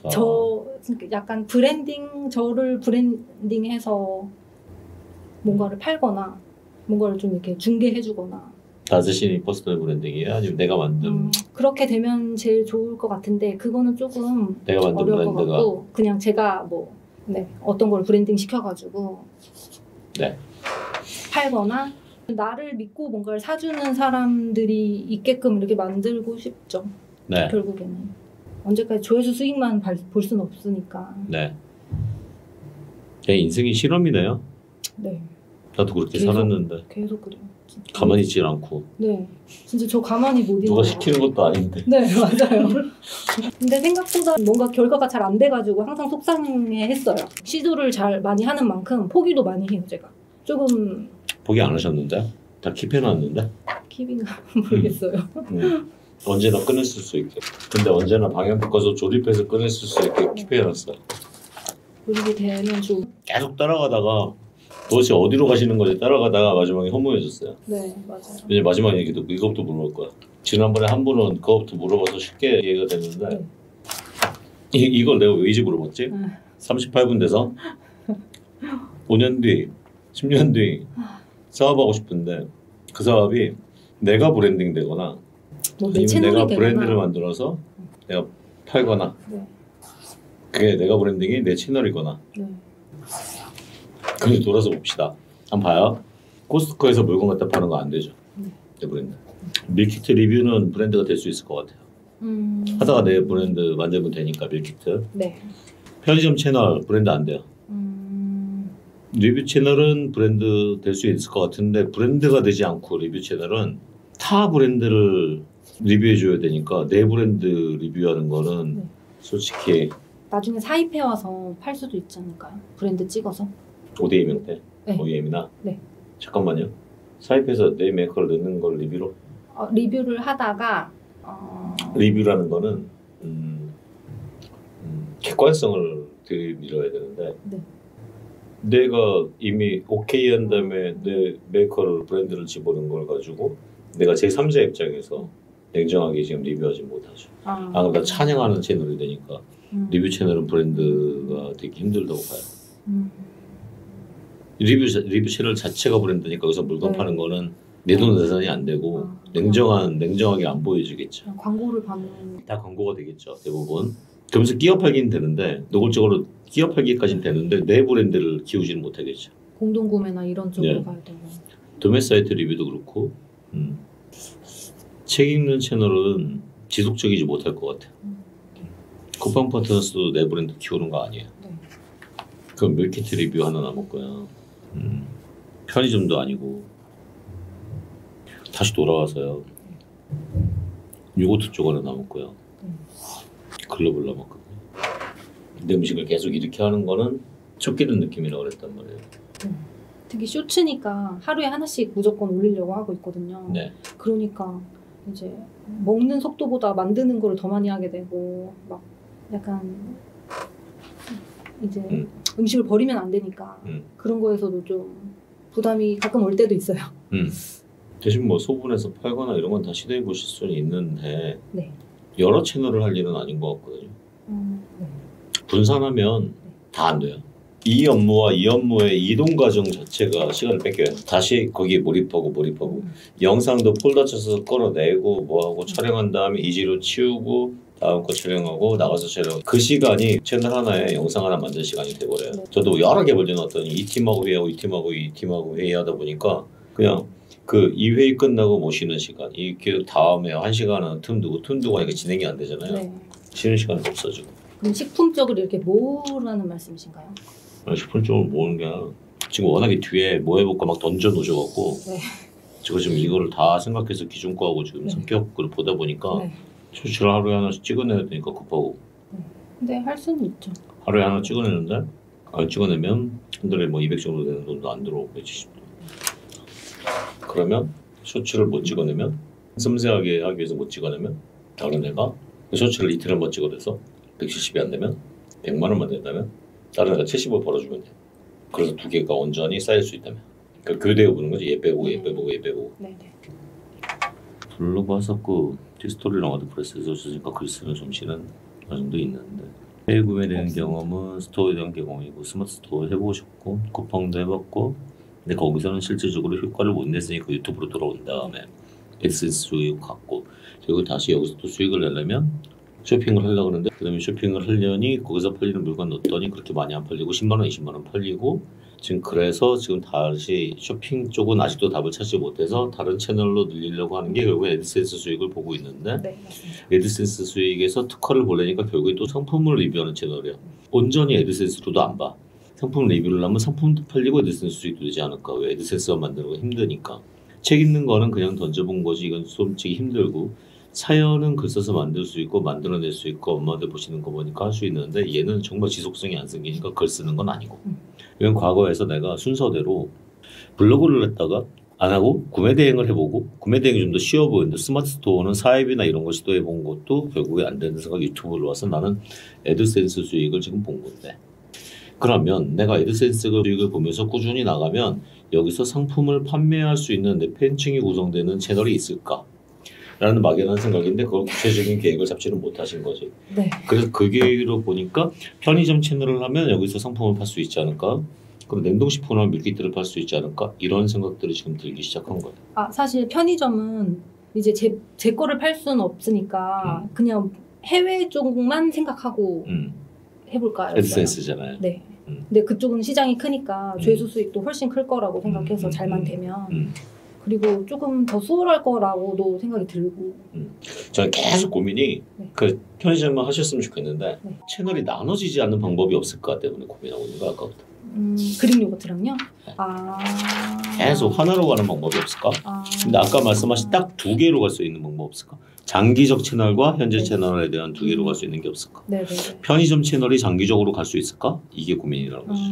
약간 저를 브랜딩해서 뭔가를 팔거나 뭔가를 좀 이렇게 중개해주거나 나 자신이 퍼스널 브랜딩이에요? 아니면 내가 만든 그렇게 되면 제일 좋을 것 같은데 그거는 조금 내가 만든 어려울 것 브랜드가 같고 그냥 제가 어떤 걸 브랜딩 시켜가지고 네. 팔거나 나를 믿고 뭔가를 사주는 사람들이 있게끔 이렇게 만들고 싶죠. 네. 결국에는 언제까지 조회수 수익만 볼 수는 없으니까. 네. 제 인생이 실험이네요. 네. 나도 그렇게 계속 살았는데 계속 그래요. 진짜. 가만히 있질 않고 네. 진짜 저 가만히 못 누가 있어요. 시키는 것도 아닌데. 네, 맞아요. 근데 생각보다 뭔가 결과가 잘 안 돼가지고 항상 속상해했어요. 시도를 잘 많이 하는 만큼 포기도 많이 해요, 제가. 조금 포기 안 하셨는데? 다 킵해놨는데? 킵인가 모르겠어요. 언제나 꺼냈을 수 있게. 근데 언제나 방향 바꿔서 조립해서 꺼냈을 수 있게 킵해놨어. 그렇게 되면 좀 계속 따라가다가 도대체 어디로 가시는 거지 따라가다가 마지막에 허무해졌어요. 네, 맞아요. 이제 마지막에 이것부터 물어볼 거야. 지난번에 한 분은 그거부터 물어봐서 쉽게 이해가 됐는데 네. 이걸 내가 왜 이제 물어봤지? 38분 돼서 5년 뒤, 10년 뒤 사업하고 싶은데 그 사업이 내가 브랜딩 되거나 뭐 내 아니면 채널이 내가 되거나. 브랜드를 만들어서 내가 팔거나 네. 그게 내가 브랜딩이 내 채널이거나 네. 그래서 돌아서 봅시다. 한번 봐요. 코스트코에서 물건 갖다 파는 거 안 되죠. 내 브랜드. 밀키트 리뷰는 브랜드가 될 수 있을 것 같아요. 하다가 내 브랜드 만들면 되니까 밀키트. 네. 편의점 채널 브랜드 안 돼요. 리뷰 채널은 브랜드 될 수 있을 것 같은데 브랜드가 되지 않고 리뷰 채널은 타 브랜드를 리뷰해줘야 되니까 내 브랜드 리뷰하는 거는 네. 솔직히 나중에 사입해와서 팔 수도 있지 않을까요? 브랜드 찍어서. ODM 형태? 네. OEM이나? 네. 잠깐만요. 사입해서 내 메이커를 넣는 걸 리뷰로? 리뷰를 하다가 리뷰라는 거는 객관성을 들밀어야 되는데 네. 내가 이미 오케이 한 다음에 내 메이커를 브랜드를 집어넣은 걸 가지고 내가 제3자 입장에서 냉정하게 지금 리뷰하지 못하죠. 나 찬양하는 채널이 되니까 리뷰 채널은 브랜드가 되게 힘들다고 봐요. 리뷰 채널 자체가 브랜드니까 여기서 물건 파는 거는 내 돈 내산이 안 되고 냉정하게 안 보여지겠죠. 광고를 받는 다 광고가 되겠죠 대부분. 그러면서 끼어 팔기는 되는데 노골적으로 끼어 팔기까지는 되는데 내 브랜드를 키우지는 못하겠죠. 공동구매나 이런 쪽으로 가야 되고. 도매 사이트 리뷰도 그렇고 책 읽는 채널은 지속적이지 못할 것 같아요. 쿠팡 파트너스도 내 브랜드 키우는 거 아니에요. 네. 그럼 밀키트 리뷰 하나 남을 거야. 편의점도 아니고. 다시 돌아와서요. 요거트 쪽 하나 남을 거야. 글로벌 남았거든요. 내 음식을 계속 이렇게 하는 거는 쫓기는 느낌이라고 그랬단 말이에요. 특히 쇼츠니까 하루에 하나씩 무조건 올리려고 하고 있거든요. 네. 그러니까 이제 먹는 속도보다 만드는 걸 더 많이 하게 되고 막 약간 이제 음식을 버리면 안 되니까 그런 거에서도 좀 부담이 가끔 올 때도 있어요. 대신 뭐 소분해서 팔거나 이런 건 다 시도해 보실 수는 있는데 네. 여러 채널을 할 일은 아닌 것 같거든요. 네. 분산하면 다 안 돼요. 이 업무와 이 업무의 이동 과정 자체가 시간을 뺏겨요. 다시 거기에 몰입하고 영상도 폴더 쳐서 끌어내고 뭐하고 촬영한 다음에 이지로 치우고 다음 거 촬영하고 나가서 촬영. 그 시간이 채널 하나에 영상 하나 만들 시간이 돼버려요. 네. 저도 여러 개 벌려놨더니 이 팀하고 회의하고 이 팀하고 이 팀하고 회의하다 보니까 그냥 그 이 회의 끝나고 뭐 쉬는 시간 이 다음에 1시간은 틈 두고 하니까 진행이 안 되잖아요. 네. 쉬는 시간도 없어지고. 그럼 식품 쪽으로 이렇게 모으라는 말씀이신가요? 식품 쪽으로 모으는 게 아니라 지금 워낙에 뒤에 뭐 해볼까 막 던져 놓으셔갖고 네. 제가 지금 이거를 다 생각해서 기준과하고 지금 성격을 보다 보니까 네. 수치를 하루에 하나씩 찍어내야 되니까 급하고. 근데 할 수는 있죠. 하루에 하나 찍어내는데 안 찍어내면 한 달에 뭐 200 정도 되는 돈도 안 들어오고 170도. 그러면 쇼츠를 못 찍어내면 섬세하게 하기 위해서 못 찍어내면 다른 애가 쇼츠를 이틀 한번 찍어내서 170이 안 되면 100만 원만 된다면 다른 애가 70을 벌어주면 돼. 그래서 두 개가 온전히 쌓일 수 있다면 그러니까 교대해 보는 거지. 얘 빼보고 얘 빼보고 얘 빼보고. 네네. 블로그 하셨고 디스토리랑 워드프레스에서 쓰니까 글 쓰는 솜씨는 어느 정도 있는데 해외 구매되는 경험은 스토어에 대한 경험이고 스마트 스토어 해보셨고 쿠팡도 해봤고 근데 거기서는 실질적으로 효과를 못 냈으니까 유튜브로 돌아온 다음에 애드센스 수익 갖고 그리고 다시 여기서 또 수익을 내려면 쇼핑을 하려고 하는데 그 다음에 쇼핑을 하려니 거기서 팔리는 물건 넣었더니 그렇게 많이 안 팔리고 10만원 20만원 팔리고 지금 그래서 지금 다시 쇼핑 쪽은 아직도 답을 찾지 못해서 다른 채널로 늘리려고 하는 게 결국에 애드센스 수익을 보고 있는데 네, 맞습니다. 애드센스 수익에서 특허를 보려니까 결국에 또 상품을 리뷰하는 채널이야. 온전히 애드센스로도 안 봐. 상품 리뷰를 하면 상품도 팔리고 애드센스 수익도 되지 않을까. 왜 애드센스가 만드는 거 힘드니까. 책 읽는 거는 그냥 던져본 거지 이건 솔직히 힘들고 사연은 글 써서 만들 수 있고 만들어낼 수 있고 엄마들 보시는 거 보니까 할 수 있는데 얘는 정말 지속성이 안 생기니까 글 쓰는 건 아니고 이건 과거에서 내가 순서대로 블로그를 했다가 안 하고 구매 대행을 해보고 구매 대행이 좀 더 쉬워 보이는데 스마트 스토어는 사입이나 이런 걸 시도해본 것도 결국에 안 되는 생각 유튜브로 와서 나는 애드센스 수익을 지금 본 건데 그러면 내가 애드센스 수익을 보면서 꾸준히 나가면 여기서 상품을 판매할 수 있는 내 팬층이 구성되는 채널이 있을까? 라는 막연한 생각인데 그걸 구체적인 계획을 잡지는 못하신 거지. 네. 그래서 그 계획으로 보니까 편의점 채널을 하면 여기서 상품을 팔 수 있지 않을까? 그럼 냉동식품이나 밀키트를 팔 수 있지 않을까? 이런 생각들이 지금 들기 시작한 거예요. 아 사실 편의점은 이제 제 거를 팔 수는 없으니까 그냥 해외 쪽만 생각하고 해볼까요? 애드센스잖아요. 네. 근데 그쪽은 시장이 크니까 조회수 수익도 훨씬 클 거라고 생각해서 잘만 되면 그리고 조금 더 수월할 거라고도 생각이 들고 저는 계속 고민이 네. 그 편의점만 하셨으면 좋겠는데 네. 채널이 나눠지지 않는 방법이 없을까 때문에 고민하고 있는 거야 아까부터. 그릭 요거트랑요? 네. 아 계속 하나로 가는 방법이 없을까? 근데 아까 말씀하신 딱 두 개로 갈 수 있는 방법 없을까? 장기적 채널과 현재 네. 채널에 대한 두 개로 갈 수 있는 게 없을까? 네네. 편의점 채널이 장기적으로 갈 수 있을까? 이게 고민이라는 거지.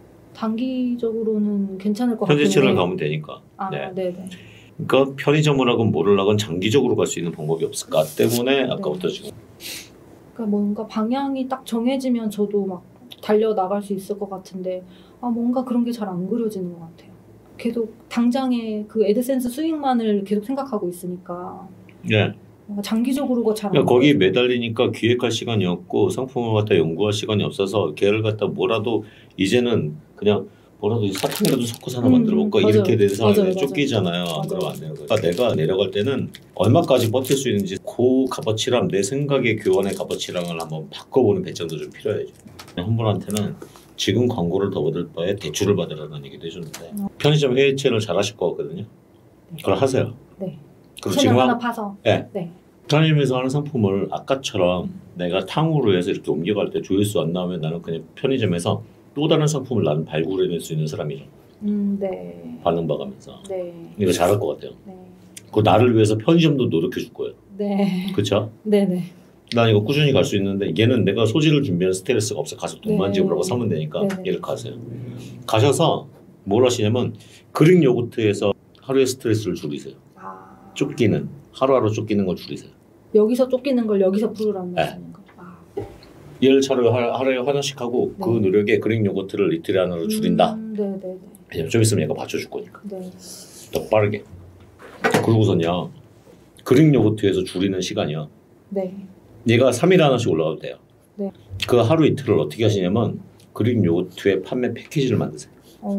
단기적으로는 괜찮을 것 같아요. 현재 채널 가면 되니까. 아, 네. 네네. 그러니까 편의점을 하건 뭐를 하건 장기적으로 갈 수 있는 방법이 없을까 때문에 아까부터 지금 그러니까 뭔가 방향이 딱 정해지면 저도 막 달려나갈 수 있을 것 같은데 뭔가 그런 게 잘 안 그려지는 것 같아요. 계속 당장의 그 애드센스 수익만을 계속 생각하고 있으니까 네. 장기적으로가 잘 안 그러니까 거기 그려져요. 매달리니까 기획할 시간이 없고 상품을 갖다 연구할 시간이 없어서 걔를 갖다 뭐라도 이제는 그냥 뭐라도 사탕이라도 섞어서 하나 만들어 볼까 맞아요. 이렇게 된 상황에 맞아요. 쫓기잖아요. 맞아요. 그러면 안 되는 거예요. 그러니까 내가 내려갈 때는 얼마까지 버틸 수 있는지 그 값어치랑 내 생각의 교환의 값어치랑을 한번 바꿔보는 배짱도 좀 필요해요. 한 분한테는 지금 광고를 더 받을 바에 대출을 받으라는 얘기도 해줬는데 편의점 회의 채널 잘 하실 것 같거든요. 그걸 하세요. 네. 그리고 채널 하나 파서. 네. 네. 편의점에서 하는 상품을 아까처럼 내가 탕후루 해서 이렇게 옮겨갈 때 조회수 안 나오면 나는 그냥 편의점에서 또 다른 상품을 나는 발굴해낼 수 있는 사람이죠. 네. 반응 봐가면서. 네. 이거 잘할 것 같아요. 네. 그 나를 위해서 편의점도 노력해 줄 거예요. 네. 그렇죠? 네네. 난 이거 꾸준히 갈 수 있는데 얘는 내가 소지를 준비하는 스트레스가 없어. 가서 돈만 네. 지불하고 사면 되니까 네. 얘를 가세요. 가셔서 뭘 하시냐면 그릭 요거트에서 하루의 스트레스를 줄이세요. 쫓기는 하루하루 쫓기는 걸 줄이세요. 여기서 쫓기는 걸 여기서 풀으라는 네. 말씀인가? 얘를 차라리 하루에 하나씩 하고 네. 그 노력에 그릭 요거트를 이틀에 하나로 줄인다. 네네네. 왜냐면 좀 있으면 얘가 받쳐줄 거니까. 네. 더 빠르게. 그러고서냐 그릭 요거트에서 줄이는 시간이요. 네. 얘가 3일에 하나씩 올라가도 돼요. 네. 그 하루 이틀을 어떻게 하시냐면 그릭 요거트의 판매 패키지를 만드세요.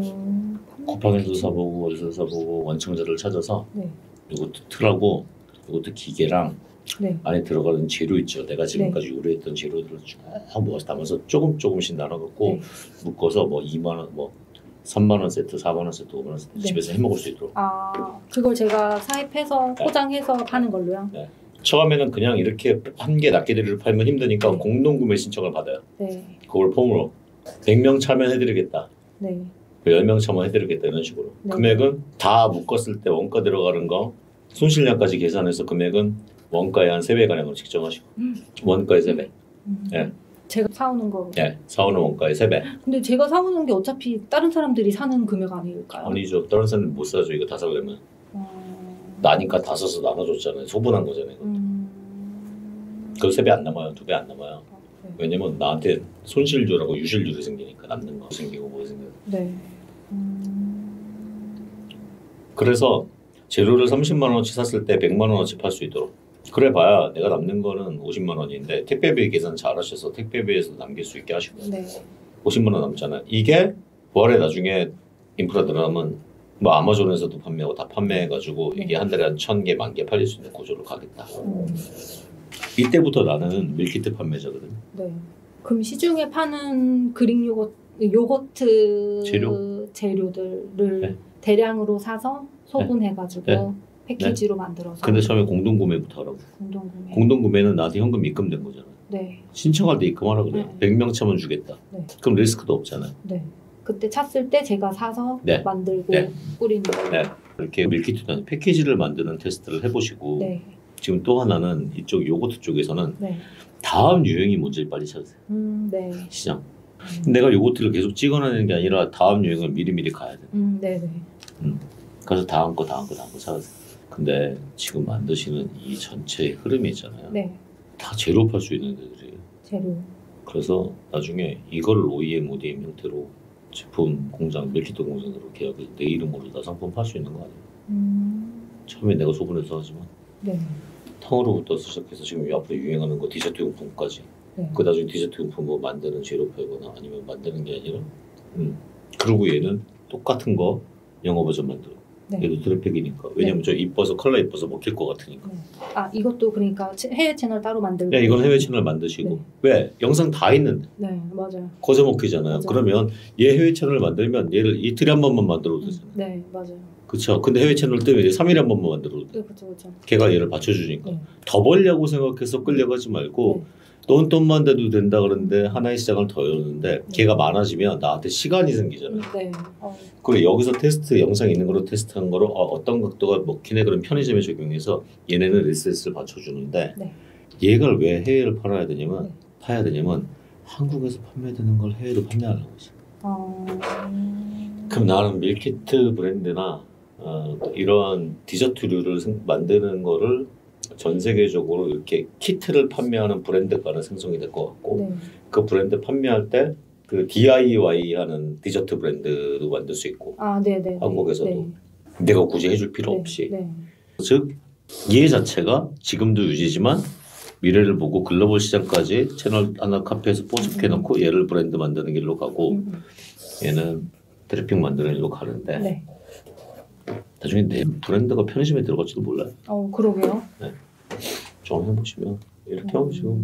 쿠팡에서도 사보고 어디서 사보고 원청자를 찾아서 네. 요거트 틀하고 요거트 기계랑 네. 안에 들어가는 재료 있죠. 내가 지금까지 요리했던 재료들을 쭉 모아서 담아서 조금씩 나눠갖고 네. 묶어서 뭐 2만 원, 뭐 3만 원 세트, 4만 원 세트, 5만 원 세트 네. 집에서 해 먹을 수 있도록. 그걸 제가 사입해서 포장해서 파는 걸로요? 네. 처음에는 그냥 이렇게 한 개 낱개들이를 팔면 힘드니까 네. 공동구매 신청을 받아요. 네. 그걸 폼으로 100명 참여해드리겠다. 네. 10명 참여해드리겠다 이런 식으로. 네. 금액은 다 묶었을 때 원가 들어가는 거 손실량까지 계산해서 금액은 원가의 한 3배가량으로 측정하시고 원가의 3배. 네. 제가 사오는 거. 네. 사오는 원가의 3배. 근데 제가 사오는 게 어차피 다른 사람들이 사는 금액 아닐까요? 아니죠. 다른 사람은 못 사죠. 이거 다 사려면. 나니까 다 사서 나눠줬잖아요. 소분한 거잖아요. 그 3배 안 남아요. 2배 안 남아요. 네. 왜냐면 나한테 손실주라고 유실주를 생기니까 남는 거 생기고 뭐 생겨요. 네. 그래서 재료를 30만 원어치 샀을 때 100만 원어치 팔 수 있도록. 그래 봐야 내가 남는 거는 50만 원인데 택배비 계산 잘 하셔서 택배비에서 남길 수 있게 하시고 네. 50만 원 남잖아요. 이게 부활에 나중에 인프라 들어가면 뭐 아마존에서도 판매하고 다 판매해가지고 네. 이게 한 달에 한 1000개, 10,000개 팔릴 수 있는 구조로 가겠다. 이때부터 나는 밀키트 판매자거든. 네. 그럼 시중에 파는 그릭 요거트 재료들을 네. 대량으로 사서 소분해가지고 네. 패키지로 만들어서. 근데 처음에 공동구매부터 하라고. 공동구매. 공동구매는 나한테 현금 입금된 거잖아. 네. 신청할 때 입금하라고 그래요. 네. 100명 차면 주겠다. 네. 그럼 리스크도 없잖아요. 네. 그때 찼을 때 제가 사서 네. 만들고 네. 뿌리는 거예요. 네. 이렇게 밀키트는 패키지를 만드는 테스트를 해보시고 네. 지금 또 하나는 이쪽 요거트 쪽에서는 네. 다음 유행이 뭔지 빨리 찾으세요. 네. 시장. 내가 요거트를 계속 찍어내는 게 아니라 다음 유행을 미리미리 가야 돼. 네네. 그래서 다음 거 찾으세요. 근데 지금 만드시는 이 전체의 흐름이 있잖아요. 네. 다 재료 팔 수 있는 데들이에요. 재료. 그래서 나중에 이거를 OEM, ODM 형태로 제품 공장, 밀키트 공장으로 계약해서 내 이름으로 다 상품 팔 수 있는 거 아니에요. 처음에 내가 소분해서 하지만 네. 탕후루부터 시작해서 지금 앞으로 유행하는 거 디저트 용품까지. 네. 그 나중에 디저트 용품 뭐 만드는 재료 팔거나 아니면 만드는 게 아니라 그리고 얘는 똑같은 거 영어 버전 만들어. 네. 얘도 트래픽이니까. 왜냐면 저 이뻐서 컬러 이뻐서 먹힐 것 같으니까. 이것도 그러니까 해외 채널 따로 만들고. 야, 이건 해외 채널 만드시고. 네. 왜? 영상 다 있는데. 네, 맞아요. 거저 먹히잖아요. 맞아요. 그러면 얘 해외 채널 만들면 얘를 이틀에 한 번만 만들어도 되잖아요. 네, 맞아요. 그렇죠. 근데 해외 채널 뜨면 이제 3일에 한 번만 만들어도 돼. 네, 그렇죠. 걔가 얘를 받쳐주니까. 네. 더 벌려고 생각해서 끌려가지 말고 네. 돈만 돼도 된다 그러는데 하나의 시장을 더 여는데 걔가 많아지면 나한테 시간이 생기잖아요. 네. 그리고 여기서 테스트 영상 있는 거로 테스트한 거로 어떤 각도가 먹히네 그런 편의점에 적용해서 얘네는 리셋을 맞춰주는데 네. 얘가 왜 해외를 팔아야 되냐면 네. 파야 되냐면 한국에서 판매되는 걸 해외로 판매하려고 하지. 그럼 나는 밀키트 브랜드나 이러한 디저트류를 만드는 거를 전 세계적으로 이렇게 키트를 판매하는 브랜드가는 생성이 될 것 같고 네. 그 브랜드 판매할 때 그 DIY 하는 디저트 브랜드도 만들 수 있고 네네. 한국에서도 네. 내가 굳이 해줄 필요 네. 없이 네. 즉 얘 자체가 지금도 유지지만 미래를 보고 글로벌 시장까지 채널 하나 카페에서 뽀집해놓고 얘를 브랜드 만드는 길로 가고 얘는 트래픽 만드는 길로 가는데 네. 나중에 내 브랜드가 편의점에 들어갈지도 몰라요. 그러게요. 네. 좀 해보시면 이렇게 하면 지금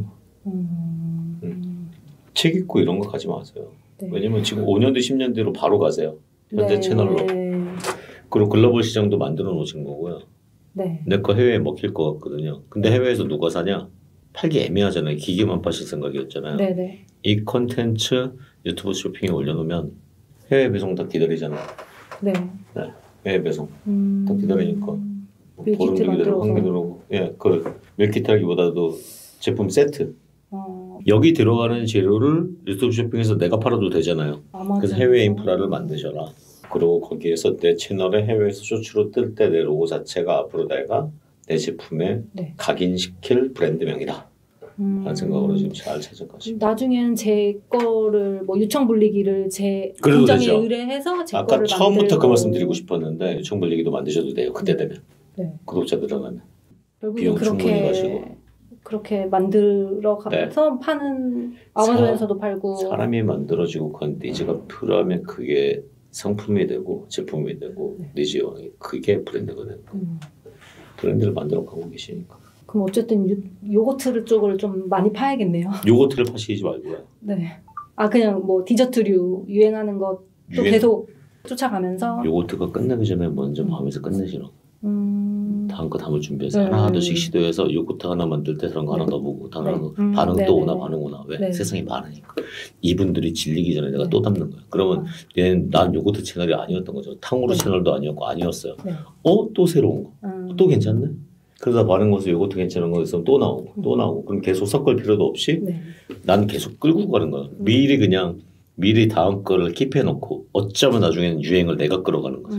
책 읽고 이런 거 가지 마세요. 네. 왜냐면 지금 5년 뒤 10년 뒤로 바로 가세요. 현재 네. 채널로. 그리고 글로벌 시장도 만들어 놓으신 거고요. 네. 내 거 해외에 먹힐 것 같거든요. 근데 해외에서 누가 사냐? 팔기 애매하잖아요. 기계만 파실 생각이었잖아요. 네네. 이 컨텐츠 유튜브 쇼핑에 올려놓으면 해외 배송 다 기다리잖아요. 네. 네. 해외 배송 다 기다리니까 밀키트 보름도 기다리고 만들어서. 한기도라고. 예, 그 밀키트 하기보다도 제품 세트. 여기 들어가는 재료를 유튜브 쇼핑에서 내가 팔아도 되잖아요. 그래서 해외 인프라를 만드셔라. 그리고 거기에서 내 채널에 해외에서 쇼츠로 뜰 때 내 로고 자체가 앞으로 내가 내 제품에 네. 각인시킬 브랜드명이다. 라는 생각으로 지금 잘 찾아가시고. 나중에는 제 거를 뭐 유청불리기를 제 그래도 공장에 되죠. 의뢰해서 제 아까 거를 처음부터 만들고. 그 말씀 드리고 싶었는데 유청불리기도 만드셔도 돼요. 그때 되면. 네. 구독자 늘어나면. 결국은 비용 충분히 가시고. 그렇게 만들어 가면서 파는 아마존에서도 팔고. 사람이 만들어지고 그 니즈가 필요하면 그게 상품이 되고 제품이 되고 니즈가 그게 브랜드가 되는 거예요. 브랜드를 만들어 가고 계시니까. 그럼 어쨌든 요거트 쪽을 좀 많이 파야겠네요. 요거트를 파시지 말고요. 네. 그냥 뭐 디저트류 유행하는 것도 계속 쫓아가면서. 요거트가 끝나기 전에 먼저 마음에서 끝내시라고. 다음 거 담을 준비해서 네. 하나둘씩 시도해서 요거트 하나 만들 때 다른 거 하나 넣어보고 반응 네네. 또 오나 반응 오나 왜? 네. 세상이 많으니까 이분들이 질리기 전에 내가 또 담는 거야. 그러면 얘는 난 요거트 채널이 아니었던 거죠. 탕후루 네. 채널도 아니었고 아니었어요. 네. 또 새로운 거. 또 괜찮네? 그러다 반응 거서 요거트 괜찮은 거 있으면 또 나오고 또 나오고 그럼 계속 섞을 필요도 없이 네. 난 계속 끌고 가는 거야. 미리 다음 거를 킵해놓고 어쩌면 나중에는 유행을 내가 끌어가는 거죠.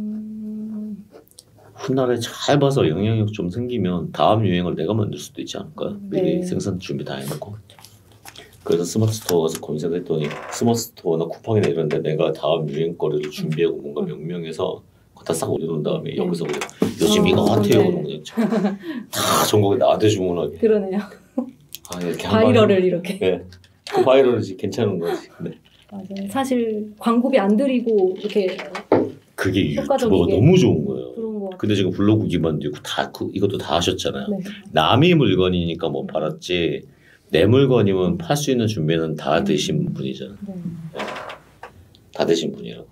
훗날에 잘 봐서 영향력 좀 생기면 다음 유행을 내가 만들 수도 있지 않을까요? 미리 네. 생산 준비 다 해놓고. 그래서 스마트 스토어 가서 검색했더니 스마트 스토어나 쿠팡이나 이런 데 내가 다음 유행 거리를 준비하고 뭔가 명명해서 거기다 싹 올려놓은 다음에 여기서 그냥 요즘 이거 핫해요. 네. 그냥 다 전국에 나한테 주문하게. 그러네요. 이렇게 바이럴을 이렇게. 네. 그 바이럴이 괜찮은 거지. 네. 맞아요. 사실 광고비 안 들이고 이렇게 그게 효과적이게. 유튜버가 너무 좋은 거예요. 그런 거. 근데 지금 블로그 기반도 있고 이것도 다 하셨잖아요. 네. 남의 물건이니까 못 팔았지 내 물건이면 팔 수 있는 준비는 다 되신 분이잖아요. 네. 다 되신 분이라고.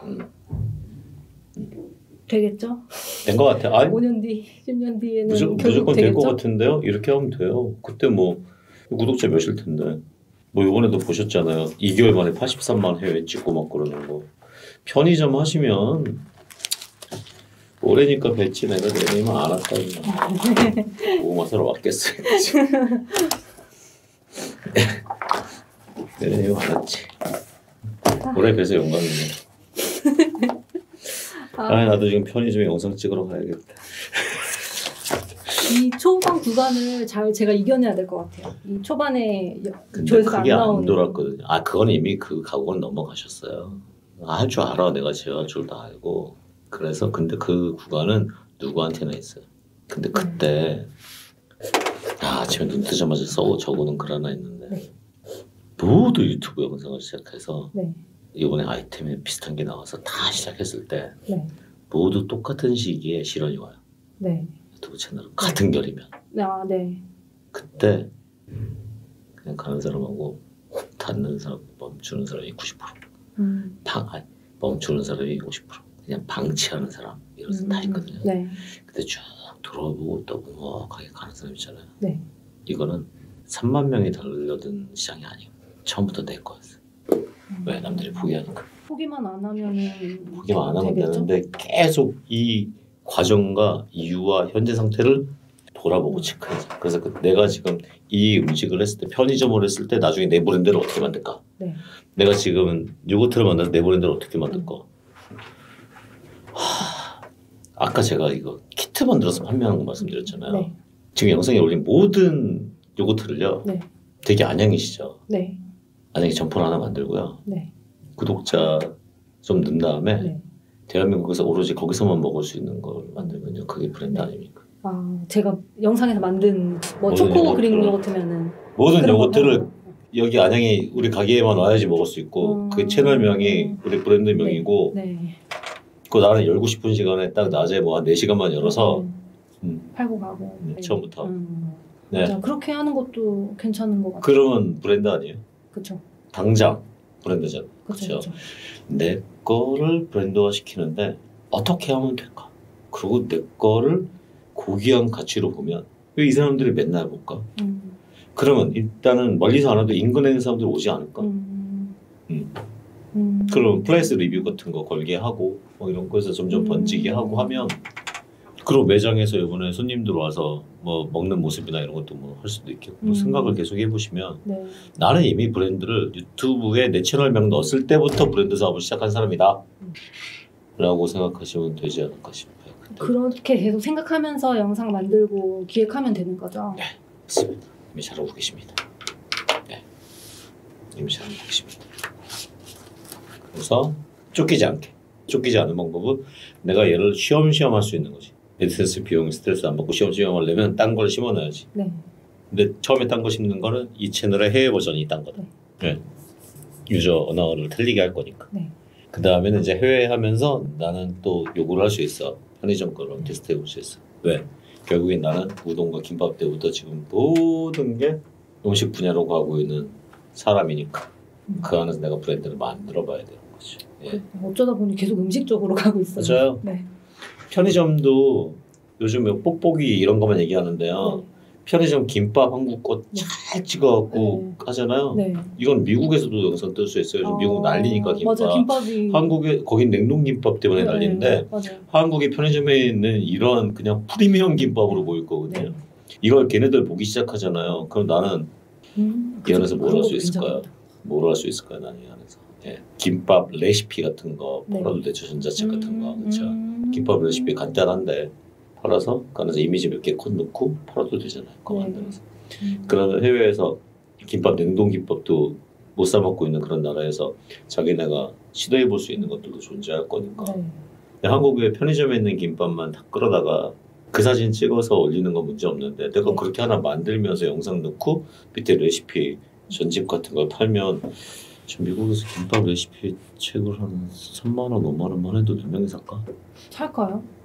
되겠죠? 된 것 같아요. 아니, 5년 뒤, 10년 뒤에는 무조건 될 되겠죠? 것 같은데요. 이렇게 하면 돼요. 그때 뭐 구독자 몇일 텐데 뭐 이번에도 보셨잖아요. 2개월 만에 83만 해외 찍고 막 그러는 거. 편의점 하시면 올해니까 뵀지 내가 내년이면 알았다. 고구마 사러 왔겠어요. 내년이면 알았지. 올해 뵈서 영광이네. 나도 지금 편의점에 영상 찍으러 가야겠다. 이 초반 구간을 잘 제가 이겨내야 될 것 같아요. 이 초반에 근데 조회수가 그게 안 나오는. 돌았거든요. 그건 이미 그 각오는 넘어가셨어요. 할 줄 알아. 내가 제어할 줄 다 알고. 그래서 근데 그 구간은 누구한테나 있어요. 근데 그때 아침에 눈 뜨자마자 적어놓은 글 하나 있는데 네. 모두 유튜브 영상을 시작해서 네. 이번에 아이템에 비슷한 게 나와서 다 시작했을 때 네. 모두 똑같은 시기에 실현이 와요. 네. 유튜브 채널 같은 결이면 네. 그때 그냥 가는 사람하고 닫는 사람 멈추는 사람이 90%. 멈추는 사람이 50%. 그냥 방치하는 사람 이런 다 있거든요. 네. 근데 쭉 돌아보고 또 묵묵하게 가는 사람 있잖아요. 네. 이거는 3만 명이 달려든 시장이 아니에요. 처음부터 내 거였어요. 왜? 남들이 포기하니까. 포기만 안 하면은 포기만 안 하면 되겠죠? 되는데 계속 이 과정과 이유와 현재 상태를 돌아보고 체크해서 그래서 내가 지금 이 음식을 했을 때 편의점을 했을 때 나중에 내 브랜드를 어떻게 만들까? 네. 내가 지금 요거트를 만들어서 내 브랜드를 어떻게 만들까? 아까 제가 이거 키트 만들어서 판매하는 거 말씀드렸잖아요. 네. 지금 영상에 올린 모든 요거트를요. 네. 되게 안양이시죠. 네. 만약에 점포를 하나 만들고요. 네. 구독자 좀 넣은 다음에 네. 대한민국에서 오로지 거기서만 먹을 수 있는 걸 만들면요. 그게 브랜드 네. 아닙니까? 제가 영상에서 만든 뭐 모든 초코 그릭 요거트를- 요거트면은 모든 그런 요거트를 거는- 여기 안양에 우리 가게에만 와야지 먹을 수 있고 그 채널명이 우리 브랜드명이고 네. 그거 나는 열고 싶은 시간에 딱 낮에 뭐 한 4시간만 열어서 팔고 가고. 처음부터. 네. 맞아. 그렇게 하는 것도 괜찮은 것 같아요. 그러면 브랜드 아니에요? 그렇죠. 당장 브랜드잖아. 그렇죠. 그렇죠. 내 거를 브랜드화 시키는데 어떻게 하면 될까? 그리고 내 거를 고귀한 가치로 보면 왜 이 사람들이 맨날 볼까? 그러면 일단은 멀리서 안 와도 인근에 있는 사람들 오지 않을까? 그럼 플레이스 리뷰 같은 거 걸게 하고 뭐 이런 거에서 점점 번지게 하고 하면 그리고 매장에서 이번에 손님들 와서 뭐 먹는 모습이나 이런 것도 뭐 할 수도 있겠고 뭐 생각을 계속 해보시면 네. 나는 이미 브랜드를 유튜브에 내 채널명 넣었을 때부터 브랜드 사업을 시작한 사람이다 라고 생각하시면 되지 않을까 싶어요. 그렇게 계속 생각하면서 영상 만들고 기획하면 되는 거죠? 네, 맞습니다. 이미 잘하고 계십니다. 네, 이미 잘하고 계십니다. 그래서 쫓기지 않는 방법은 내가 얘를 쉬엄쉬엄 할 수 있는 거지. 애드센스 비용 스트레스 안 받고 쉬엄쉬엄 하려면 딴 걸 심어놔야지. 네. 근데 처음에 딴 거 심는 거는 이 채널의 해외 버전이 딴 거다. 네. 유저 언어를 틀리게 할 거니까. 네. 그 다음에는 이제 해외 하면서 나는 또 요구를 할 수 있어. 편의점 거를 테스트 해볼 수 있어. 왜? 결국엔 나는 우동과 김밥 때부터 지금 모든 게 음식 분야로 가고 있는 사람이니까 그 안에서 내가 브랜드를 만들어 봐야 되는 거죠. 예. 어쩌다 보니 계속 음식 쪽으로 가고 있어요. 맞아요. 네. 편의점도 요즘 뽁뽁이 이런 것만 얘기하는데요. 네. 편의점 김밥 한국 거 잘 찍어갖고 하잖아요. 네. 이건 미국에서도 영상 뜰 수 있어요. 요즘 미국 난리니까 김밥. 맞아, 김밥이. 한국에 거긴 냉동 김밥 때문에 난리인데 맞아요. 한국의 편의점에 있는 이런 그냥 프리미엄 김밥으로 보일 거거든요. 네. 이걸 걔네들 보기 시작하잖아요. 그럼 나는 이 안에서 뭘 할 수 있을까요? 뭘 할 수 있을까요? 나는 이 안에서. 예. 김밥 레시피 같은 거 팔아도 되죠. 전자책 같은 거. 그렇죠. 김밥 레시피 간단한데 팔아서 그 안에서 이미지 몇 개 컷 넣고 팔아도 되잖아요. 그거 만들어서. 그러면 해외에서 김밥 냉동 김밥도 못 사 먹고 있는 그런 나라에서 자기네가 시도해 볼 수 있는 것들도 존재할 거니까. 네. 한국의 편의점에 있는 김밥만 다 끌어다가 그 사진 찍어서 올리는 건 문제 없는데 내가 그렇게 하나 만들면서 영상 넣고 밑에 레시피 전집 같은 걸 팔면 지금 미국에서 김밥 레시피 책을 한 3만 원, 5만 원만 해도 몇 명이 살까? 살까요?